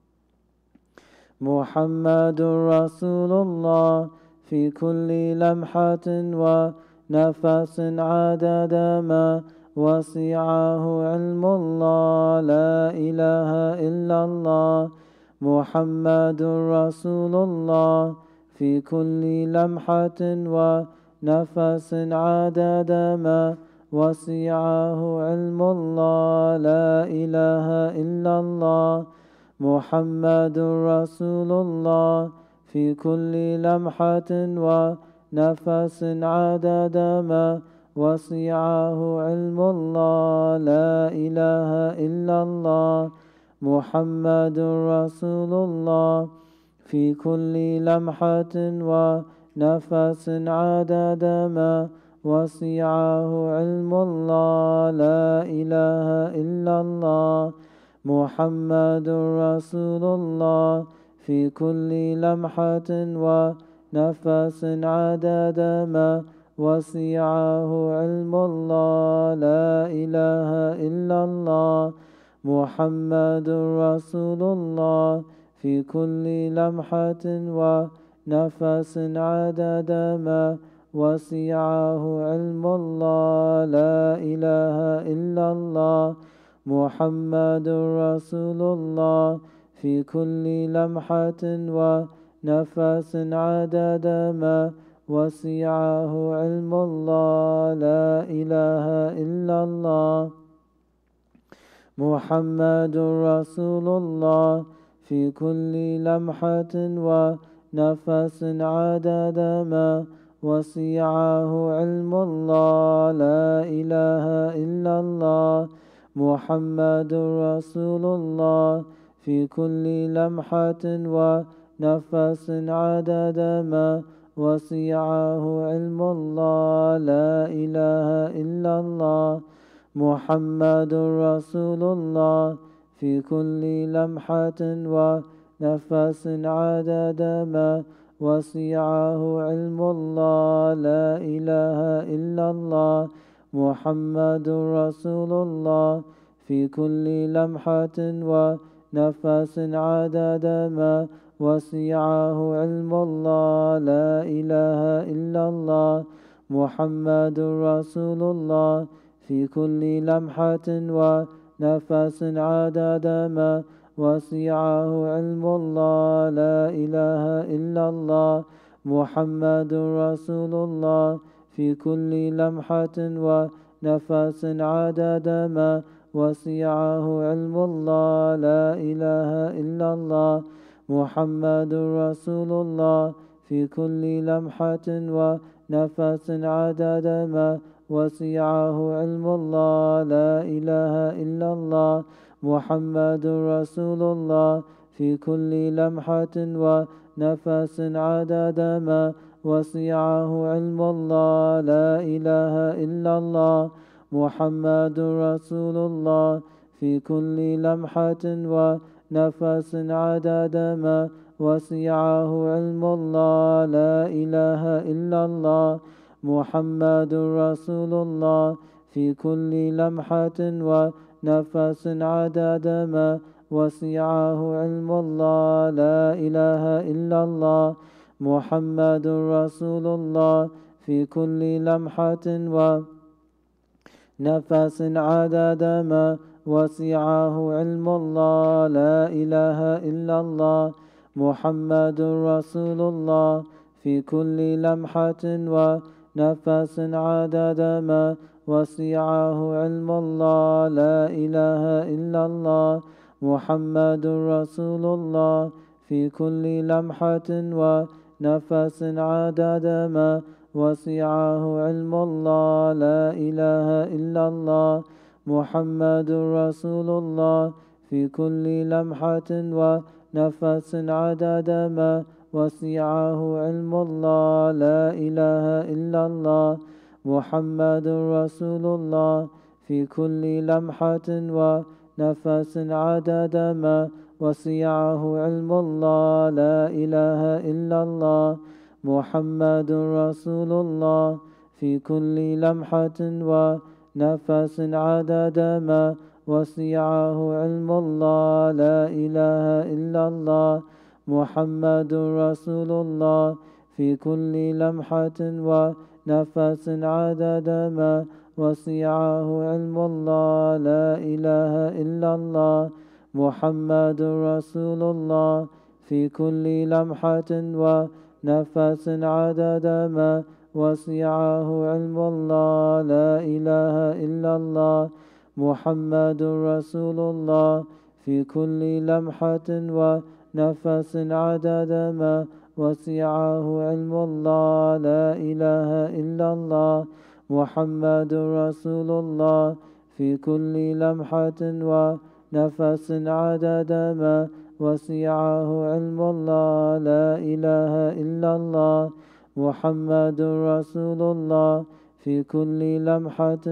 Speaker 4: محمد رسول الله في كل لمحة ونفس عدد ما وسعه علم الله. لا إله إلا الله محمد رسول الله في كل لمحة ونفس عدد ما وسعه علم الله. لا إله إلا الله محمد رسول الله في كل لمحة ونفس عدد ما وسعه علم الله. لا إله إلا الله محمد رسول الله في كل لمحة ونفس عدد ما وسعه علم الله. لا إله إلا الله محمد رسول الله في كل لمحة ونفس عدد ما وسعه علم الله. لا إله إلا الله محمد رسول الله في كل لمحة ونفس عدد ما وسعه علم الله. لا إله إلا الله محمد رسول الله في كل لمحة ونفس عدد ما وسعه علم الله. لا إله إلا الله محمد رسول الله في كل لمحة ونفس عدد ما وسعه علم الله. لا إله إلا الله محمد رسول الله في كل لمحة ونفس عدد ما وسعه علم الله. لا إله إلا الله محمد رسول الله في كل لمحة ونفس عدد ما وسعه علم الله. لا إله إلا الله محمد رسول الله في كل لمحة ونفس عدد ما وسعه علم الله. لا إله إلا الله محمد رسول الله في كل لمحة ونفس عدد ما وسعه علم الله لا إله إلا الله محمد رسول الله في كل لمحة ونفس عدد ما وسعه علم الله لا إله إلا الله محمد رسول الله في كل لمحة ونفس عدد ما وسعه علم الله لا إله إلا الله محمد رسول الله في كل لمحة ونفس عدد ما وسعه علم الله لا إله إلا الله محمد رسول الله في كل لمحة ونفس عدد ما وسعه علم الله لا إله إلا الله محمد رسول الله في كل لمحة ونفس عدد ما وسعه علم الله لا إله إلا الله محمد رسول الله في كل لمحة ونفس عدد ما وسعه علم الله لا إله إلا الله محمد رسول الله في كل لمحة ونفس عدد ما وسعه علم الله لا إله إلا الله محمد رسول الله في كل لمحة ونفس عدد ما وسعه علم الله لا إله إلا الله محمد رسول الله في كل لمحة ونفس عدد ما وسعه علم الله لا إله إلا الله محمد رسول الله في كل لمحة ونفس عدد ما وسعه علم الله لا إله إلا الله محمد رسول الله في كل لمحة ونفس عدد ما وسعه علم الله لا إله إلا الله محمد رسول الله في كل لمحة ونفس عدد ما وسعه علم الله لا إله إلا الله محمد رسول الله في كل لمحة ونفس عدد ما وسعه علم الله لا إله إلا الله محمد رسول الله في كل لمحة ونفس عدد ما وسعه علم الله لا إله إلا الله محمد رسول الله في كل لمحة ونفس عدد ما وسعه علم الله لا إله إلا الله محمد رسول الله في كل لمحة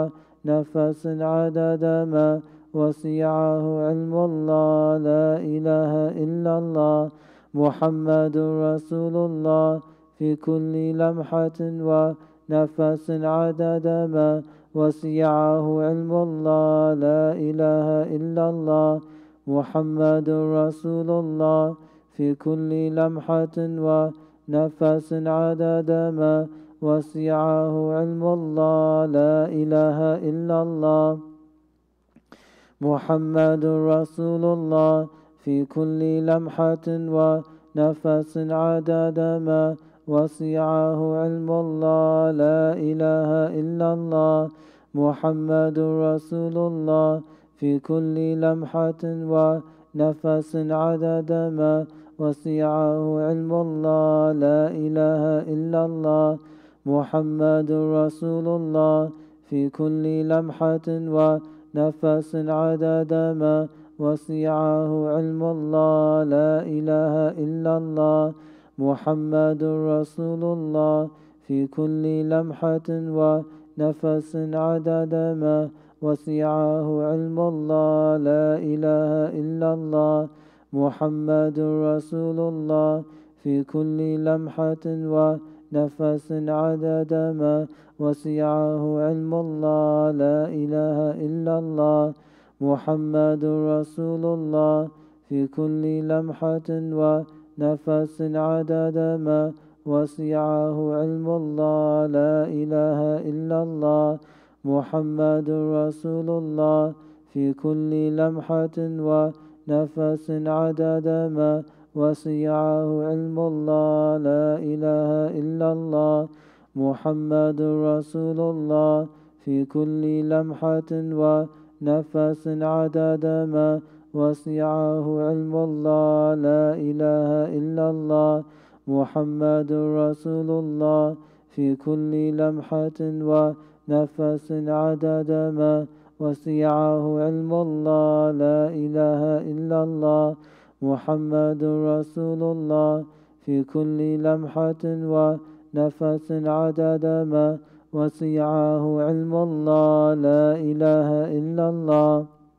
Speaker 4: ونفس عدد ما وسعه علم الله لا إله إلا الله محمد رسول الله في كل لمحة ونفس عدد ما وسعه علم الله لا إله إلا الله محمد رسول الله في كل لمحة ونفس عدد ما وسعه علم الله لا إله إلا الله محمد رسول الله في كل لمحة ونفس عدد ما وسعه علم الله لا إله إلا الله محمد رسول الله في كل لمحة ونفس عدد ما وسعه علم الله لا إله إلا الله محمد رسول الله في كل لمحة ونفس عدد ما وسعه علم الله لا إله إلا الله محمد رسول الله في كل لمحة ونفس عدد ما وسعه علم الله لا إله إلا الله محمد رسول الله في كل لمحة ونفس عدد ما وسعه علم الله لا إله إلا الله محمد رسول الله في كل لمحة ونفس عدد ما وسعه علم الله لا إله إلا الله محمد رسول الله في كل لمحة ونفس عدد ما وسعه علم الله لا إله إلا الله محمد رسول الله في كل لمحة ونفس عدد ما وسعه علم الله لا إله إلا الله محمد رسول الله في كل لمحة ونفس عدد ما وسعه علم الله لا إله إلا الله محمد رسول الله في كل لمحة ونفس عدد ما وسعه علم الله لا إله إلا الله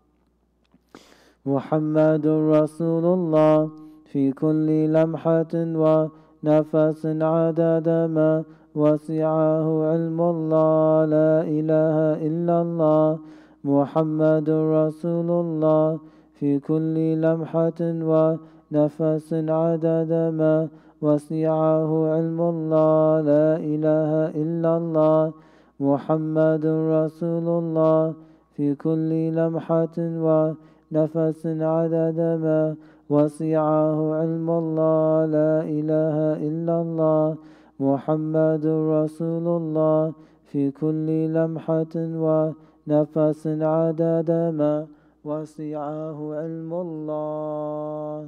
Speaker 4: محمد رسول الله في كل لمحة ونفس عدد ما وسعه علم الله لا إله إلا الله محمد رسول الله في كل لمحة ونفس عدد ما وسعه علم الله لا إله إلا الله محمد رسول الله في كل لمحة ونفس عدد ما وسعه علم الله لا إله إلا الله محمد رسول الله في كل لمحة ونفس عدد ما وسعه علم الله.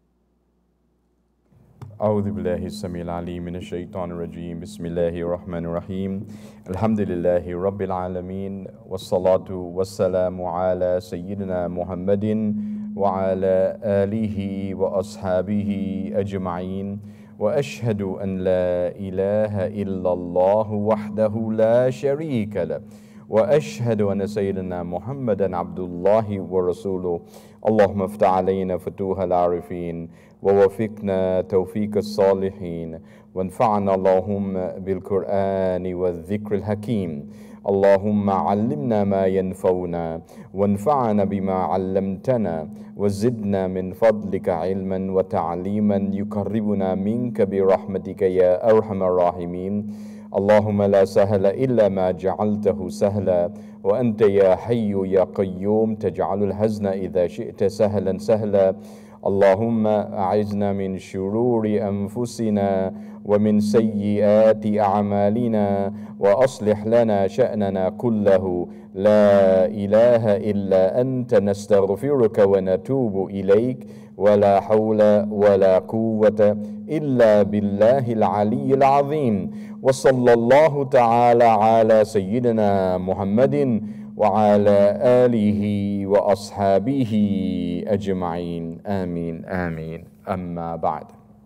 Speaker 5: أعوذ بالله السميع العليم من الشيطان الرجيم بسم الله الرحمن الرحيم الحمد لله رب العالمين والصلاة والسلام على سيدنا محمد وعلى آله وأصحابه أجمعين وأشهد أن لا إله إلا الله وحده لا شريك له وأشهد أن سيدنا محمدا عبد الله ورسوله اللهم افتح علينا فتوح العارفين ووفقنا توفيق الصالحين وانفعنا اللهم بالقرآن والذكر الحكيم اللهم علمنا ما ينفعنا وانفعنا بما علمتنا وزدنا من فضلك علما وتعليما يقربنا منك برحمتك يا أرحم الراحمين اللهم لا سهل إلا ما جعلته سهلا وأنت يا حي يا قيوم تجعل الحزن إذا شئت سهلا سهلا اللهم أعذنا من شرور أنفسنا ومن سيئات أعمالنا وأصلح لنا شأننا كله لا إله إلا أنت نستغفرك ونتوب إليك ولا حول ولا قوة إلا بالله العلي العظيم وصلى الله تعالى على سيدنا محمد وعلى آله وأصحابه أجمعين آمين آمين أما بعد.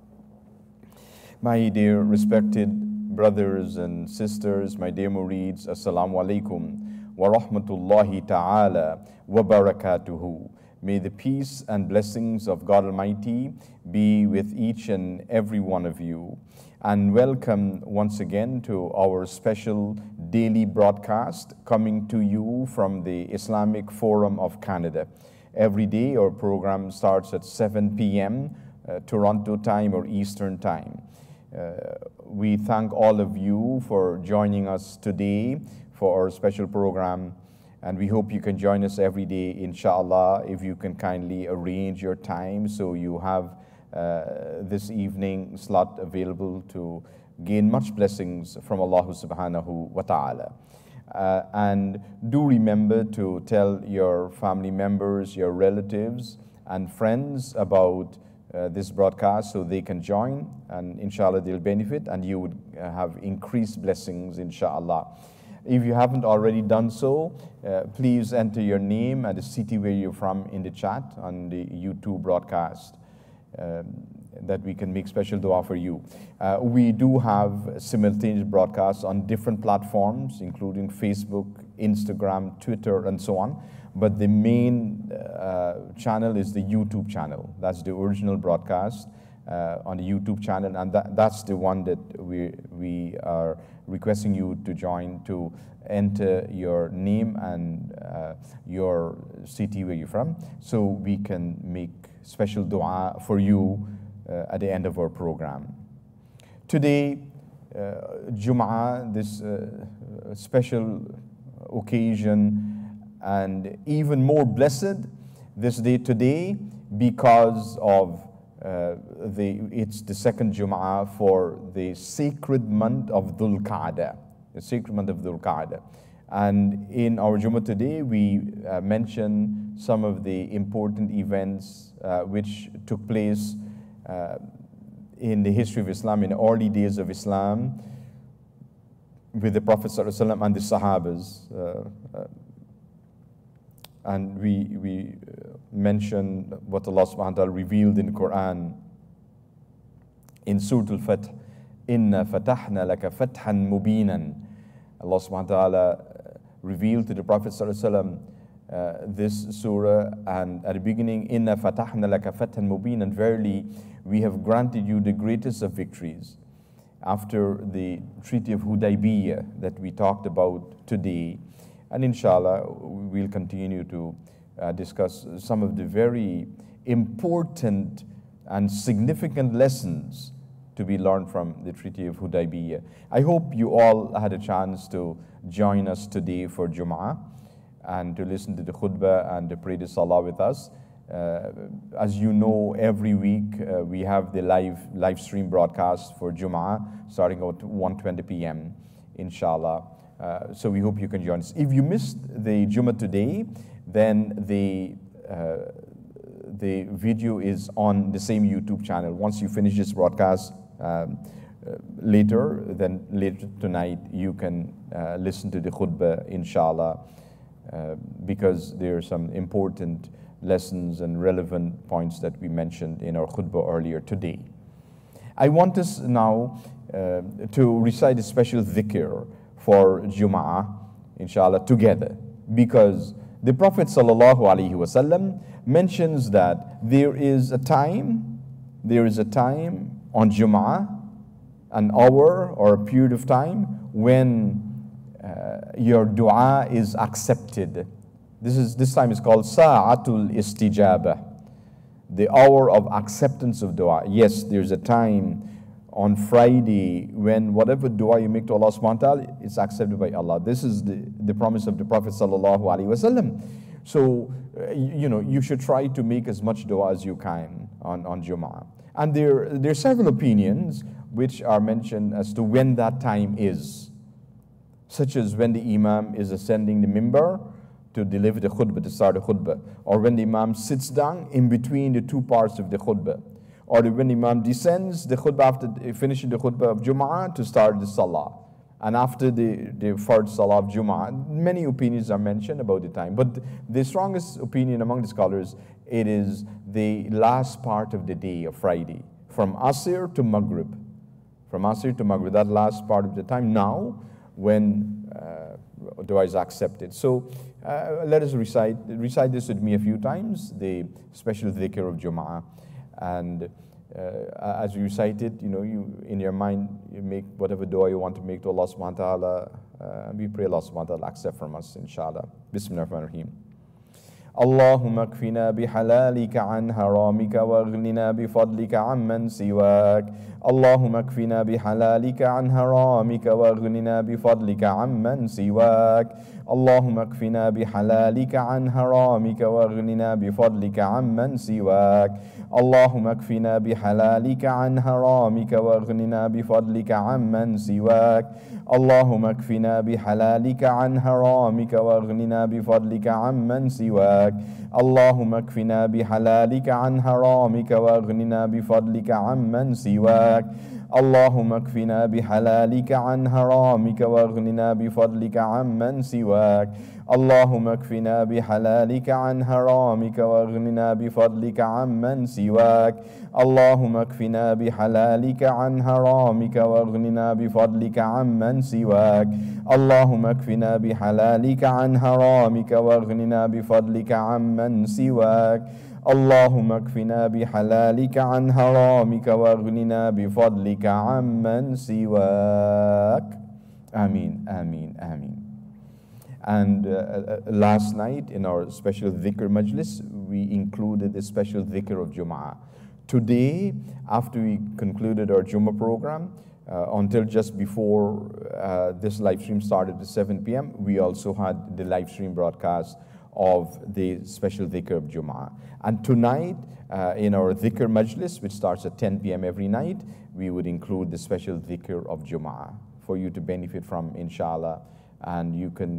Speaker 5: My dear respected brothers and sisters, my dear Murids, Assalamu alaikum wa rahmatullahi ta'ala wa barakatuhu. May the peace and blessings of God Almighty be with each and every one of you. And welcome once again to our special daily broadcast coming to you from the Islamic Forum of Canada. Every day our program starts at 7 p.m. Toronto time or Eastern time. We thank all of you for joining us today for our special program, and we hope you can join us every day, inshallah, if you can kindly arrange your time so you have this evening slot available to gain much blessings from Allah subhanahu wa ta'ala. And do remember to tell your family members, your relatives and friends about this broadcast so they can join, and inshallah they'll benefit and you would have increased blessings, inshallah. If you haven't already done so, please enter your name and the city where you're from in the chat on the YouTube broadcast, that we can make special dua for you. We do have simultaneous broadcasts on different platforms, including Facebook, Instagram, Twitter, and so on. But the main channel is the YouTube channel. That's the original broadcast on the YouTube channel, and that's the one that we are requesting you to join, to enter your name and your city where you're from, so we can make special dua for you at the end of our program. Today, Jum'ah, this special occasion, and even more blessed, this day today, because of it's the second Jum'ah for the sacred month of Dhul Qa'dah, the sacred month of Dhul Qa'dah. And in our Jummah today, we mention some of the important events which took place in the history of Islam, in the early days of Islam, with the Prophet ﷺ and the Sahabas. And we mention what Allah subhanahu wa ta'ala revealed in the Quran in Surah Al-Fath, Inna fatahna laka fathan mubinan. Allah subhanahu wa ta'ala revealed to the Prophet ﷺ this surah, and at the beginning, Inna fatahna laka fathan mubinan, verily we have granted you the greatest of victories. After the Treaty of Hudaybiyah that we talked about today, and inshallah we'll continue to discuss some of the very important and significant lessons to be learned from the Treaty of Hudaybiyah. I hope you all had a chance to join us today for Jum'ah and to listen to the khutbah and to pray the salah with us. As you know, every week we have the live stream broadcast for Jum'ah starting at 1:20 p.m. inshallah. So we hope you can join us. If you missed the Jummah today, then the video is on the same YouTube channel. Once you finish this broadcast later tonight, you can listen to the khutbah, inshallah, because there are some important lessons and relevant points that we mentioned in our khutbah earlier today. I want us now to recite a special dhikr for Jum'ah, inshallah, together, because the Prophet ﷺ mentions that there is a time on Jum'ah, an hour or a period of time when your dua is accepted. This time is called Sa'atul Istijabah, the hour of acceptance of dua. Yes, there's a time on Friday when whatever dua you make to Allah subhanahu wa ta'ala, it's accepted by Allah. This is the promise of the Prophet sallallahu alaihi wasallam. So, you should try to make as much dua as you can on Jum'ah. And there are several opinions which are mentioned as to when that time is, such as when the Imam is ascending the mimbar to deliver the khutbah, to start the khutbah, or when the Imam sits down in between the two parts of the khutbah, or when the Imam descends the khutbah after finishing the khutbah of Jum'ah to start the salah, and after the first salah of Jum'ah. Many opinions are mentioned about the time, but the strongest opinion among the scholars, it is the last part of the day of Friday, from Asr to Maghrib. From Asr to Maghrib, that last part of the time now when dua is accepted. So let us recite this with me a few times, the special dhikr of Jum'ah. And as you recite it, you in your mind, you make whatever dua you want to make to Allah subhanahu wa ta'ala. We pray Allah subhanahu wa ta'ala accept from us, inshallah. Bismillahir Rahmanir Rahim. اللهم اكفنا بحلالك عن حرامك واغننا بفضلك عمن سواك اللهم اكفنا بحلالك عن حرامك واغننا بفضلك عمن سواك اللهم اكفنا بحلالك عن حرامك واغننا بفضلك عمن سواك اللهم اكفنا بحلالك عن حرامك واغننا بفضلك عمن سواك اللهم اكفنا بحلالك عن حرامك واغننا بفضلك عمن سواك اللهم اكفنا بحلالك عن حرامك واغننا بفضلك عمن سواك اللهم اكفنا بحلالك عن حرامك واغننا بفضلك عمن سواك اللهم اكفنا بحلالك عن حرامك واغننا بفضلك عمن سواك اللهم اكفنا بحلالك عن حرامك واغننا بفضلك عمن سواك اللهم اكفنا بحلالك عن حرامك واغننا بفضلك عمن سواك اللهم اكفنا بحلالك عن حرامك واغننا بفضلك عمن سواك. Ameen, Ameen, Ameen. And last night in our special dhikr majlis, we included a special dhikr of Jum'ah. Today, after we concluded our Jummah program, until just before this live stream started at 7 p.m., we also had the live stream broadcast of the special dhikr of Jum'ah. And tonight, in our dhikr majlis, which starts at 10 p.m. every night, we would include the special dhikr of Jum'ah for you to benefit from, inshallah. And you can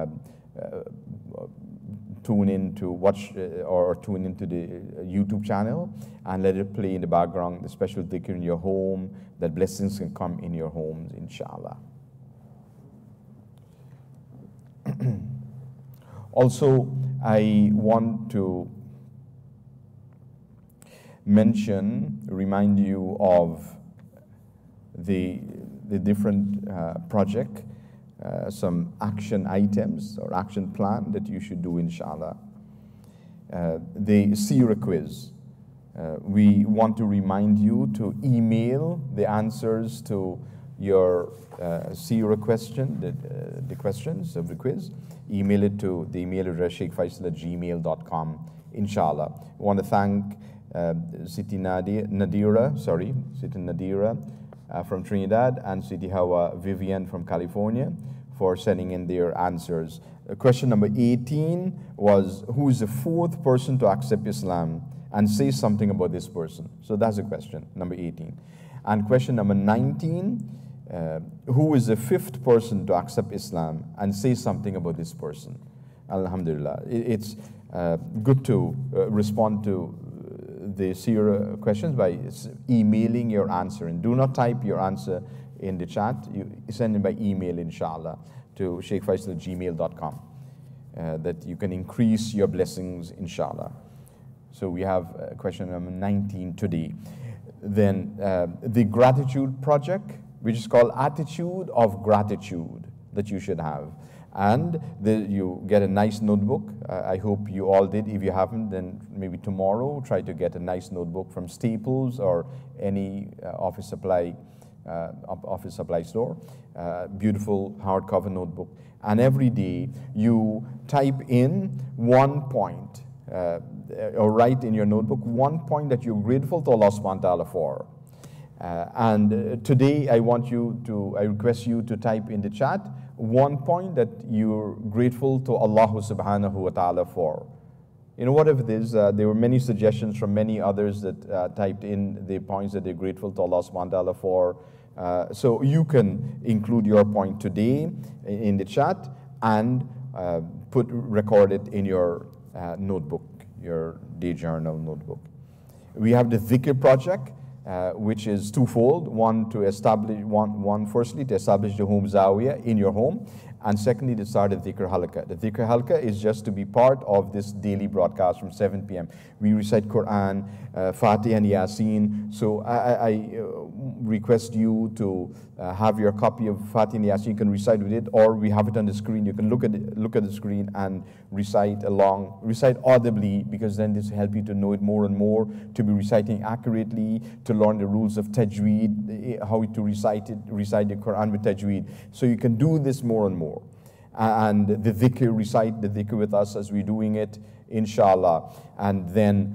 Speaker 5: tune in to watch or tune into the YouTube channel and let it play in the background, the special dhikr in your home, that blessings can come in your homes, inshallah. Also, I want to remind you of the different project, some action items or action plan that you should do, inshallah. The Seerah quiz. We want to remind you to email the answers to your Seerah question, the questions of the quiz. Email it to the email address sheikhfaisal@gmail.com, inshallah. I want to thank Siti Nadira from Trinidad and Siti Hawa Vivian from California for sending in their answers. Question number 18 was, who is the fourth person to accept Islam, and say something about this person? So that's the question, number 18. And question number 19, who is the fifth person to accept Islam, and say something about this person? Alhamdulillah. It's good to respond to the Seerah questions by emailing your answer. And do not type your answer in the chat. You send it by email, inshallah, to sheikhfaisal@gmail.com, that you can increase your blessings, inshallah. So we have question number 19 today. Then the gratitude project, which is called Attitude of Gratitude, that you should have. And you get a nice notebook. I hope you all did. If you haven't, then maybe tomorrow try to get a nice notebook from Staples or any office supply store. Beautiful hardcover notebook. And every day you type in 1 point, or write in your notebook 1 point that you're grateful to Allah subhanahu wa ta'ala for. And today I request you to type in the chat 1 point that you're grateful to Allah subhanahu wa ta'ala for. You know, whatever it is, there were many suggestions from many others that typed in the points that they're grateful to Allah subhanahu wa ta'ala for. So you can include your point today in the chat and record it in your notebook, your day journal notebook. We have the Dhikr project, which is twofold. Firstly, to establish the home Zawiyah in your home, and secondly, to start a Dhikr Halqa. The Dhikr Halqa is just to be part of this daily broadcast from 7 p.m. We recite Quran, Fatiha and Yasin. So I request you to have your copy of Fatiha and Yasin. You can recite with it, or we have it on the screen. You can look at the screen and recite audibly, because then this will help you to know it more and more, to be reciting accurately, to learn the rules of tajweed, how to recite the Quran with tajweed. So you can do this more and more. And the dhikr, recite the dhikr with us as we're doing it, inshallah. And then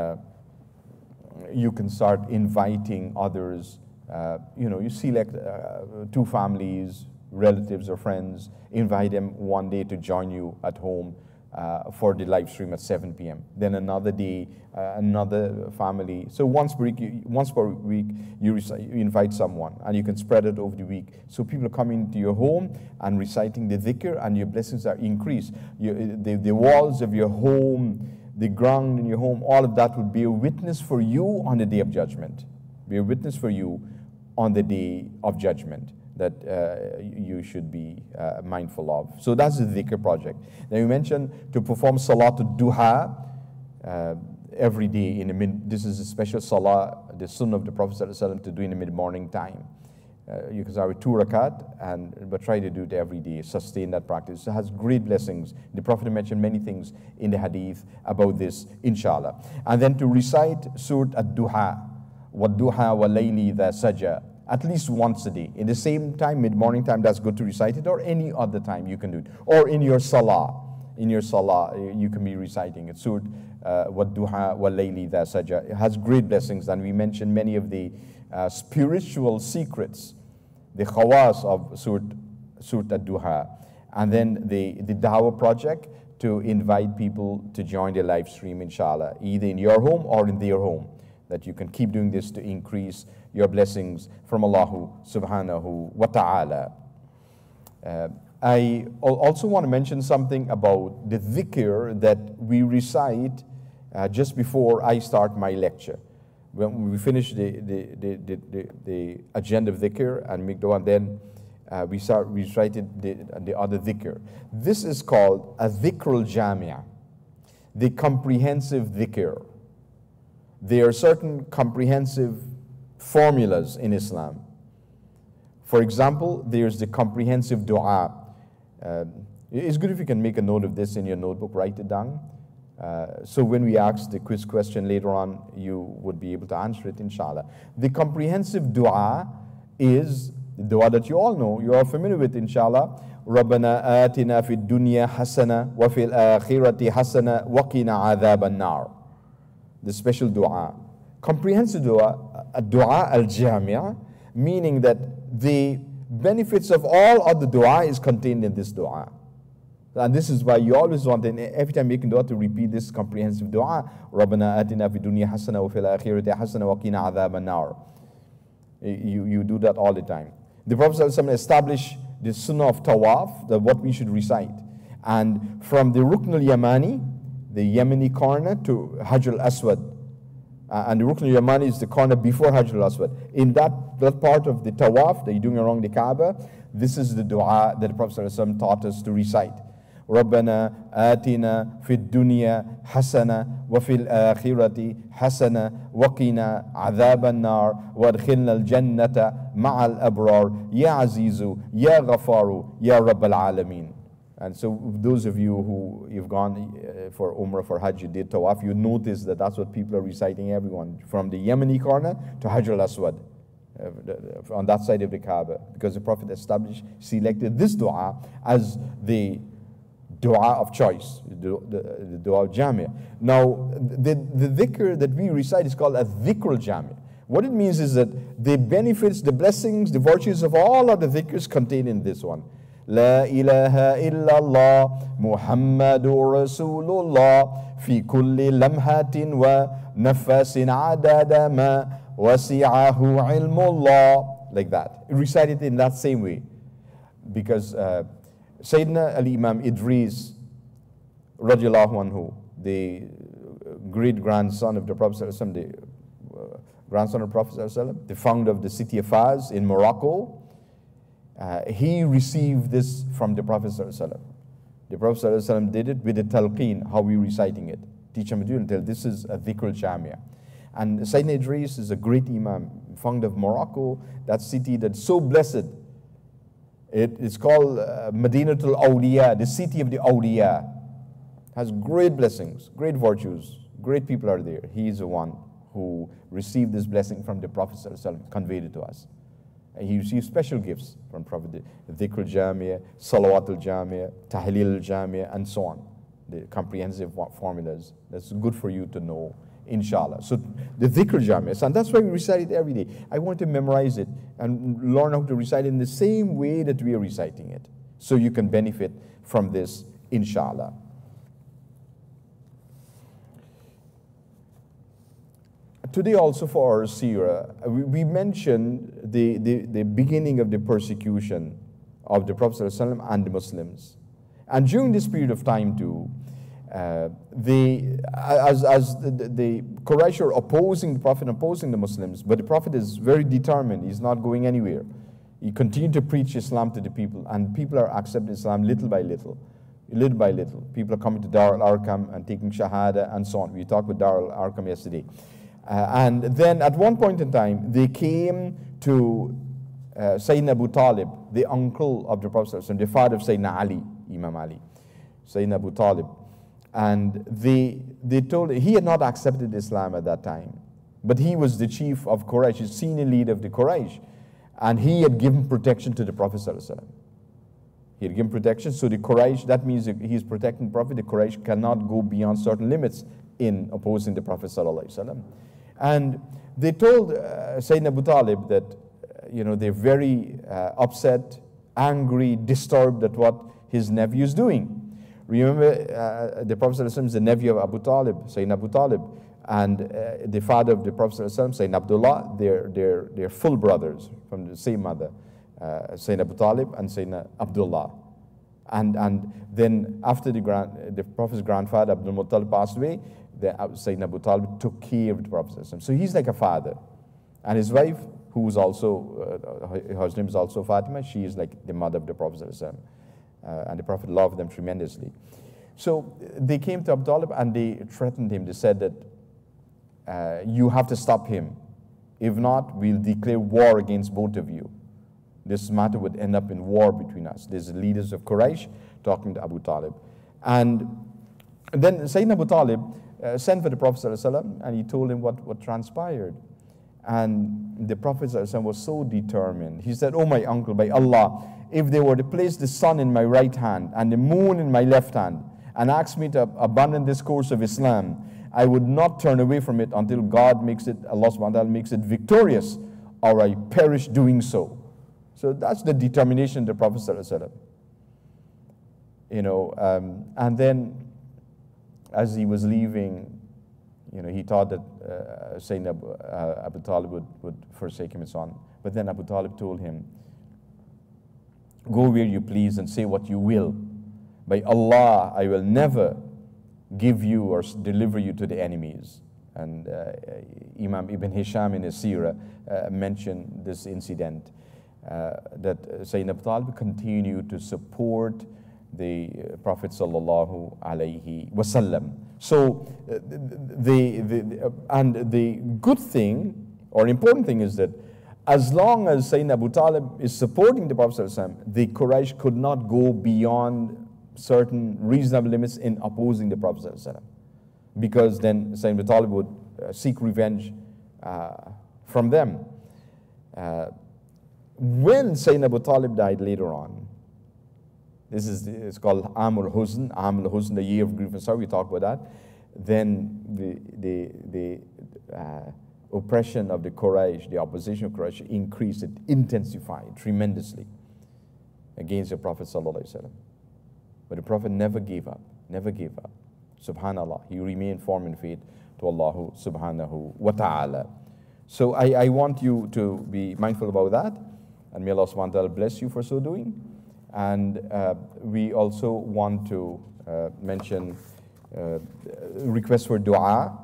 Speaker 5: you can start inviting others. You select 2 families, relatives or friends, invite them one day to join you at home for the live stream at 7 p.m. Then another day, another family. So once per week, you invite someone, and you can spread it over the week. So people are coming to your home and reciting the dhikr, and your blessings are increased. The walls of your home, the ground in your home, all of that would be a witness for you on the day of judgment. Be a witness for you on the day of judgment that you should be mindful of. So that's the dhikr project. Now you mentioned to perform Salatul Duha every day. This is a special salah, the sunnah of the Prophet ﷺ, to do in the mid-morning time. You can start with 2 rakat, but try to do it every day. Sustain that practice. It has great blessings. The Prophet mentioned many things in the hadith about this, inshallah. And then to recite Surat Ad-Duha, وَالدُّحَى وَاللَّيْلِ ذَا سَجَى, at least once a day. In the same time, mid-morning time, that's good to recite it, or any other time you can do it. Or in your salah. In your salah, you can be reciting it. Surat وَالدُّحَى وَاللَّيْلِ ذَا سَجَى. It has great blessings, and we mentioned many of the spiritual secrets, the khawas of Surat Ad-Duha, and then the Dawah project to invite people to join the live stream, inshallah, either in your home or in their home, that you can keep doing this to increase your blessings from Allah subhanahu wa ta'ala. I also want to mention something about the dhikr that we recite just before I start my lecture. When we finish the agenda of dhikr and make dua, and then we recited the other dhikr. This is called a dhikrul jamia, the comprehensive dhikr. There are certain comprehensive formulas in Islam. For example, there's the comprehensive dua. It's good if you can make a note of this in your notebook, write it down. So when we ask the quiz question later on, you would be able to answer it, inshallah. The comprehensive dua is the dua that you all know, you are familiar with, inshallah. رَبَّنَا آتِنَا فِي الدُّنْيَا حَسَنَةً وَفِي الْآخِرَةِ حَسَنَةً وَقِنَا عَذَابَ النَّارِ. The special dua. Comprehensive dua, a dua al-jamia, meaning that the benefits of all other dua is contained in this dua. And this is why you always want, every time making dua, to repeat this comprehensive dua. رَبَّنَا آتِنَا فِي الدُّنْيَا حَسَنَةً وَفِي الْآخِرَةِ حَسَنَةً وَقِنَا عَذَابَ النَّارِ. You do that all the time. The Prophet ﷺ established the sunnah of tawaf, what we should recite. And from the Rukn al-Yamani, the Yemeni corner, to Hajr al-Aswad. And the Rukn al-Yamani is the corner before Hajr al-Aswad. In that part of the tawaf that you're doing around the Kaaba, this is the dua that the Prophet ﷺ taught us to recite. رَبَّنَا آتِنَا فِي الدُّنْيا حَسَنَةً وَفِي الْآخِرَةِ حَسَنَةً وَقِنَا عَذَابَ النَّارِ وَادْخِلْنَا الْجَنَّةَ مَعَ الْأَبْرَارِ يَا عَزِيزُ يَا غَفَارُ يَا رَبَّ الْعَالَمِينَ. And so those of you who you've gone for Umrah, for Hajj, you did Tawaf, you notice that that's what people are reciting, everyone, from the Yemeni corner to Hajr al-Aswad, on that side of the Kaaba, because the Prophet selected this dua as the dua of choice, the dua of jamia. Now, the dhikr that we recite is called a dhikrul jamia. What it means is that the benefits, the blessings, the virtues of all of the dhikrs contained in this one. La ilaha illallah Muhammadur Rasulullah fi kulli lamhatin wa nafasin adada ma wasi'ahu ilmullah. Like that. Recite it in that same way. Because Sayyidina al-Imam Idris radiallahu anhu, the great-grandson of the Prophet ﷺ, the grandson of the Prophet ﷺ, the founder of the city of Faz in Morocco, he received this from the Prophet ﷺ. The Prophet ﷺ did it with the talqeen, how we reciting it. Teach him to do until this is a dhikrul jamia. And Sayyidina Idris is a great imam, founder of Morocco, that city that's so blessed. It's called Madinatul Awliya, the city of the Awliya. Has great blessings, great virtues, great people are there. He is the one who received this blessing from the Prophet ﷺ, conveyed it to us. And he received special gifts from Prophet, Dhikr al-Jamia, Salawat al-Jamia, Tahlil al-Jamia, and so on. The comprehensive formulas. That's good for you to know, inshallah. So the Dhikr al-Jamia, and that's why we recite it every day. I want to memorize it and learn how to recite it in the same way that we are reciting it, so you can benefit from this, inshallah. Today also for our seerah, we mentioned the beginning of the persecution of the Prophet ﷺ and the Muslims. And during this period of time too, the Quraysh are opposing the Prophet, opposing the Muslims, but the Prophet is very determined. He's not going anywhere. He continued to preach Islam to the people, and people are accepting Islam little by little. Little by little. People are coming to Dar al-Arqam and taking Shahada and so on. We talked with Dar al-Arqam yesterday. And then at one point in time, they came to Sayyidina Abu Talib, the uncle of the Prophet, the father of Sayyidina Ali, Imam Ali, Sayyidina Abu Talib. And they told him, he had not accepted Islam at that time, but he was the chief of Quraysh, the senior leader of the Quraysh, and he had given protection to the Prophet. He had given protection, so the Quraysh, that means he is protecting the Prophet. The Quraysh cannot go beyond certain limits in opposing the Prophet ﷺ. And they told Sayyidina Abu Talib that, they're very upset, angry, disturbed at what his nephew is doing. Remember, the Prophet ﷺ is the nephew of Abu Talib, Sayyidina Abu Talib, and the father of the Prophet ﷺ, Sayyidina Abdullah, they're full brothers from the same mother, Sayyidina Abu Talib and Sayyidina Abdullah. And then after the Prophet's grandfather, Abdul Muttalib, passed away, Sayyidina Abu Talib took care of the Prophet ﷺ. So he's like a father. And his wife, who is also, her name is also Fatima, she is like the mother of the Prophet ﷺ. And the Prophet loved them tremendously. So they came to Abu Talib and they threatened him. They said that you have to stop him. If not, we'll declare war against both of you. This matter would end up in war between us. There's the leaders of Quraysh talking to Abu Talib. And then Sayyidina Abu Talib sent for the Prophet ﷺ, and he told him what transpired. And the Prophet ﷺ was so determined. He said, "Oh my uncle, by Allah, if they were to place the sun in my right hand and the moon in my left hand and ask me to abandon this course of Islam, I would not turn away from it until God makes it, Allah subhanahu wa ta'ala makes it victorious, or I perish doing so." So that's the determination of the Prophet ﷺ. And then as he was leaving, he thought that Sayyidina Abu Talib would forsake him and so on. But then Abu Talib told him, "Go where you please and say what you will. By Allah, I will never give you or deliver you to the enemies." And Imam Ibn Hisham in his Seerah mentioned this incident, that Sayyidina Abu Talib continued to support the Prophet sallallahu alaihi wasallam. So the good thing or important thing is that as long as Sayyidina Abu Talib is supporting the Prophet sallallahu alaihi wasallam, the Quraysh could not go beyond certain reasonable limits in opposing the Prophet sallallahu alaihi wasallam, because then Sayyidina Abu Talib would seek revenge from them. When Sayyidina Abu Talib died later on, it's called Amul Huzn, the year of grief and sorrow. We talked about that. Then the oppression of the Quraysh, the opposition of Quraysh increased, it intensified tremendously against the Prophet sallallahu alaihi wasallam. But the Prophet never gave up. Subhanallah, he remained firm in faith to Allah subhanahu wa ta'ala. So I want you to be mindful about that, and may Allah subhanahu wa ta'ala bless you for so doing. And we also want to mention request for dua.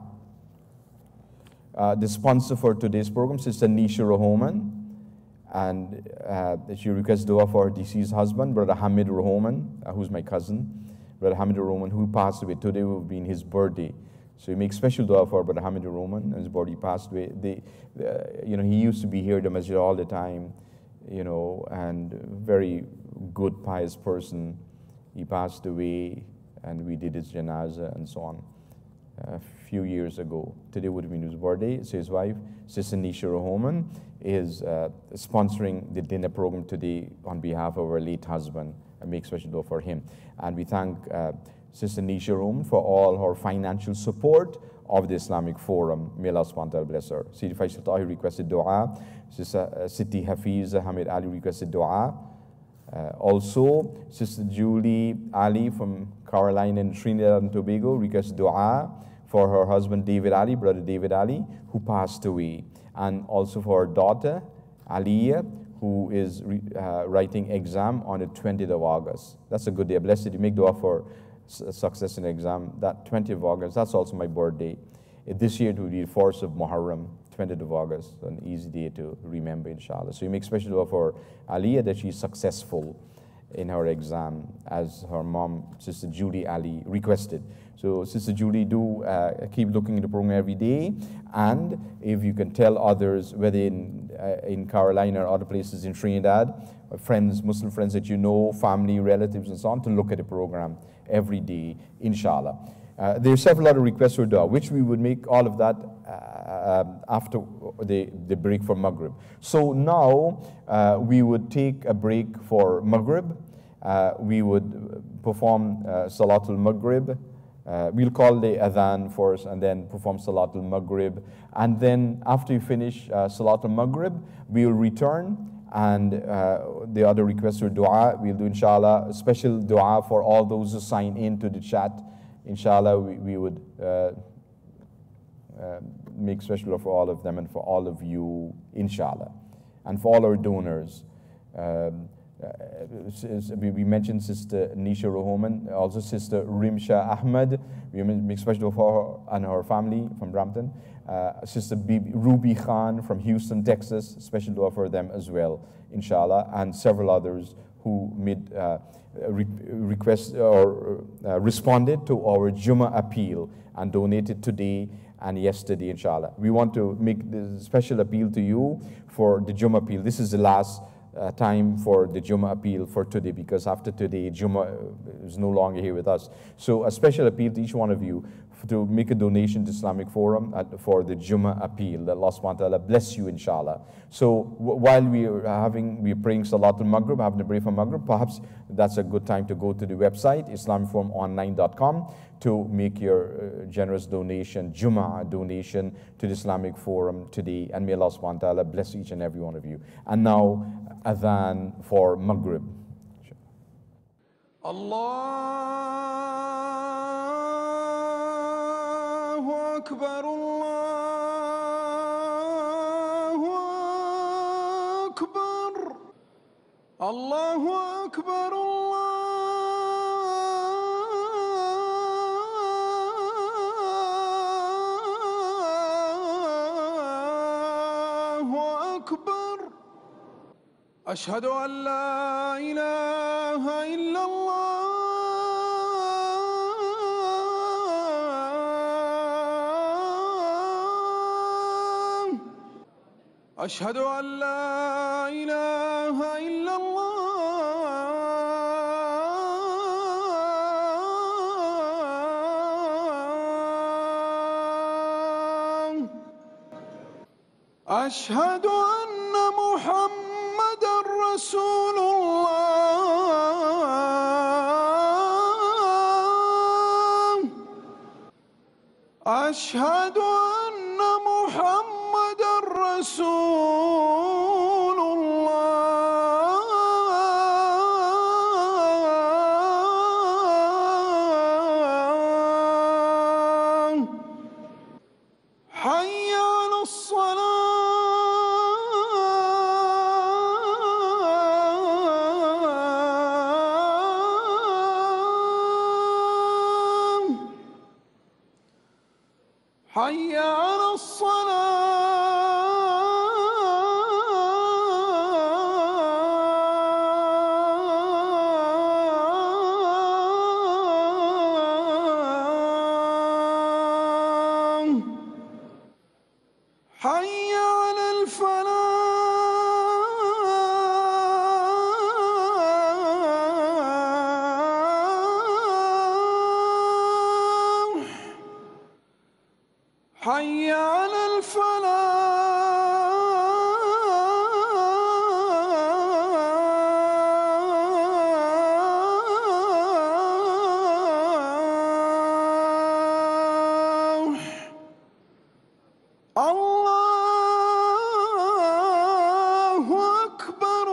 Speaker 5: The sponsor for today's program, Sister Nisha Rohoman, and she requests dua for her deceased husband, Brother Hamid Rohoman, who's my cousin. Brother Hamid Rohoman, who passed away. Today will be his birthday. So we make special dua for Brother Hamid Rohoman, and his body passed away. He used to be here at the masjid all the time, and very good, pious person. He passed away, and we did his janazah and so on a few years ago. Today would have been his birthday. So his wife, Sister Nisha Rohoman, is sponsoring the dinner program today on behalf of her late husband, and make special dua for him. And we thank Sister Nisha Rohoman for all her financial support of the Islamic Forum. May Allah subhanahu wa ta'ala bless her. Sidi Faisal Tahi requested dua. Sister Siti Hafiz Hamid Ali requested dua. Also, Sister Julie Ali from Carolina and Trinidad and Tobago requests dua for her husband David Ali, Brother David Ali, who passed away, and also for her daughter Aliyah, who is writing exam on the 20th of August. That's a good day, a blessed day. Make dua for success in exam. That 20th of August, that's also my birthday. This year it will be the 4th of Muharram, 20th of August, an easy day to remember, inshallah. So you make special dua for Aliyah that she's successful in her exam, as her mom, Sister Julie Ali, requested. So Sister Julie, do keep looking at the program every day, and if you can tell others, whether in Carolina or other places in Trinidad, friends, Muslim friends that you know, family, relatives, and so on, to look at the program every day, inshallah. There are several other requests for dua, which we would make all of that after the break for Maghrib. So now we would take a break for Maghrib. We would perform Salatul Maghrib We'll call the adhan first and then perform Salat al-Maghrib. And then after you finish Salat al-Maghrib, we'll return, and the other requests for dua, we'll do inshallah a special dua for all those who sign in to the chat. Inshallah, we would make special dua for all of them and for all of you, inshallah. And for all our donors. We mentioned Sister Nisha Rohoman, also Sister Rimsha Ahmed. We make special dua for her and her family from Brampton. Sister Ruby Khan from Houston, Texas, special dua for them as well, inshallah, and several others who made requests or responded to our Jummah appeal and donated today and yesterday, inshallah. We want to make this special appeal to you for the Jummah appeal. This is the last time for the Jummah appeal for today, because after today, Jummah is no longer here with us. So a special appeal to each one of you to make a donation to Islamic Forum for the Jummah appeal. That Allah subhanahu wa ta'ala bless you, inshallah. So while we're praying Salat al-Maghrib, having to pray for Maghrib, perhaps that's a good time to go to the website, islamicforumonline.com, to make your generous donation, Jummah donation to the Islamic Forum today. And may Allah subhanahu wa ta'ala bless each and every one of you. And now, adhan for Maghrib.
Speaker 6: Allahu Akbar, Allahu Akbar, Allahu Akbar, Allahu Akbar. أشهد أن لا إله إلا الله أشهد أن لا إله إلا الله أشهد أن محمد رسول الله أشهد أن محمد رسول الله حي على الصلاة حي على الصلاة حي على الفلاح حي على الفلاح الله أكبر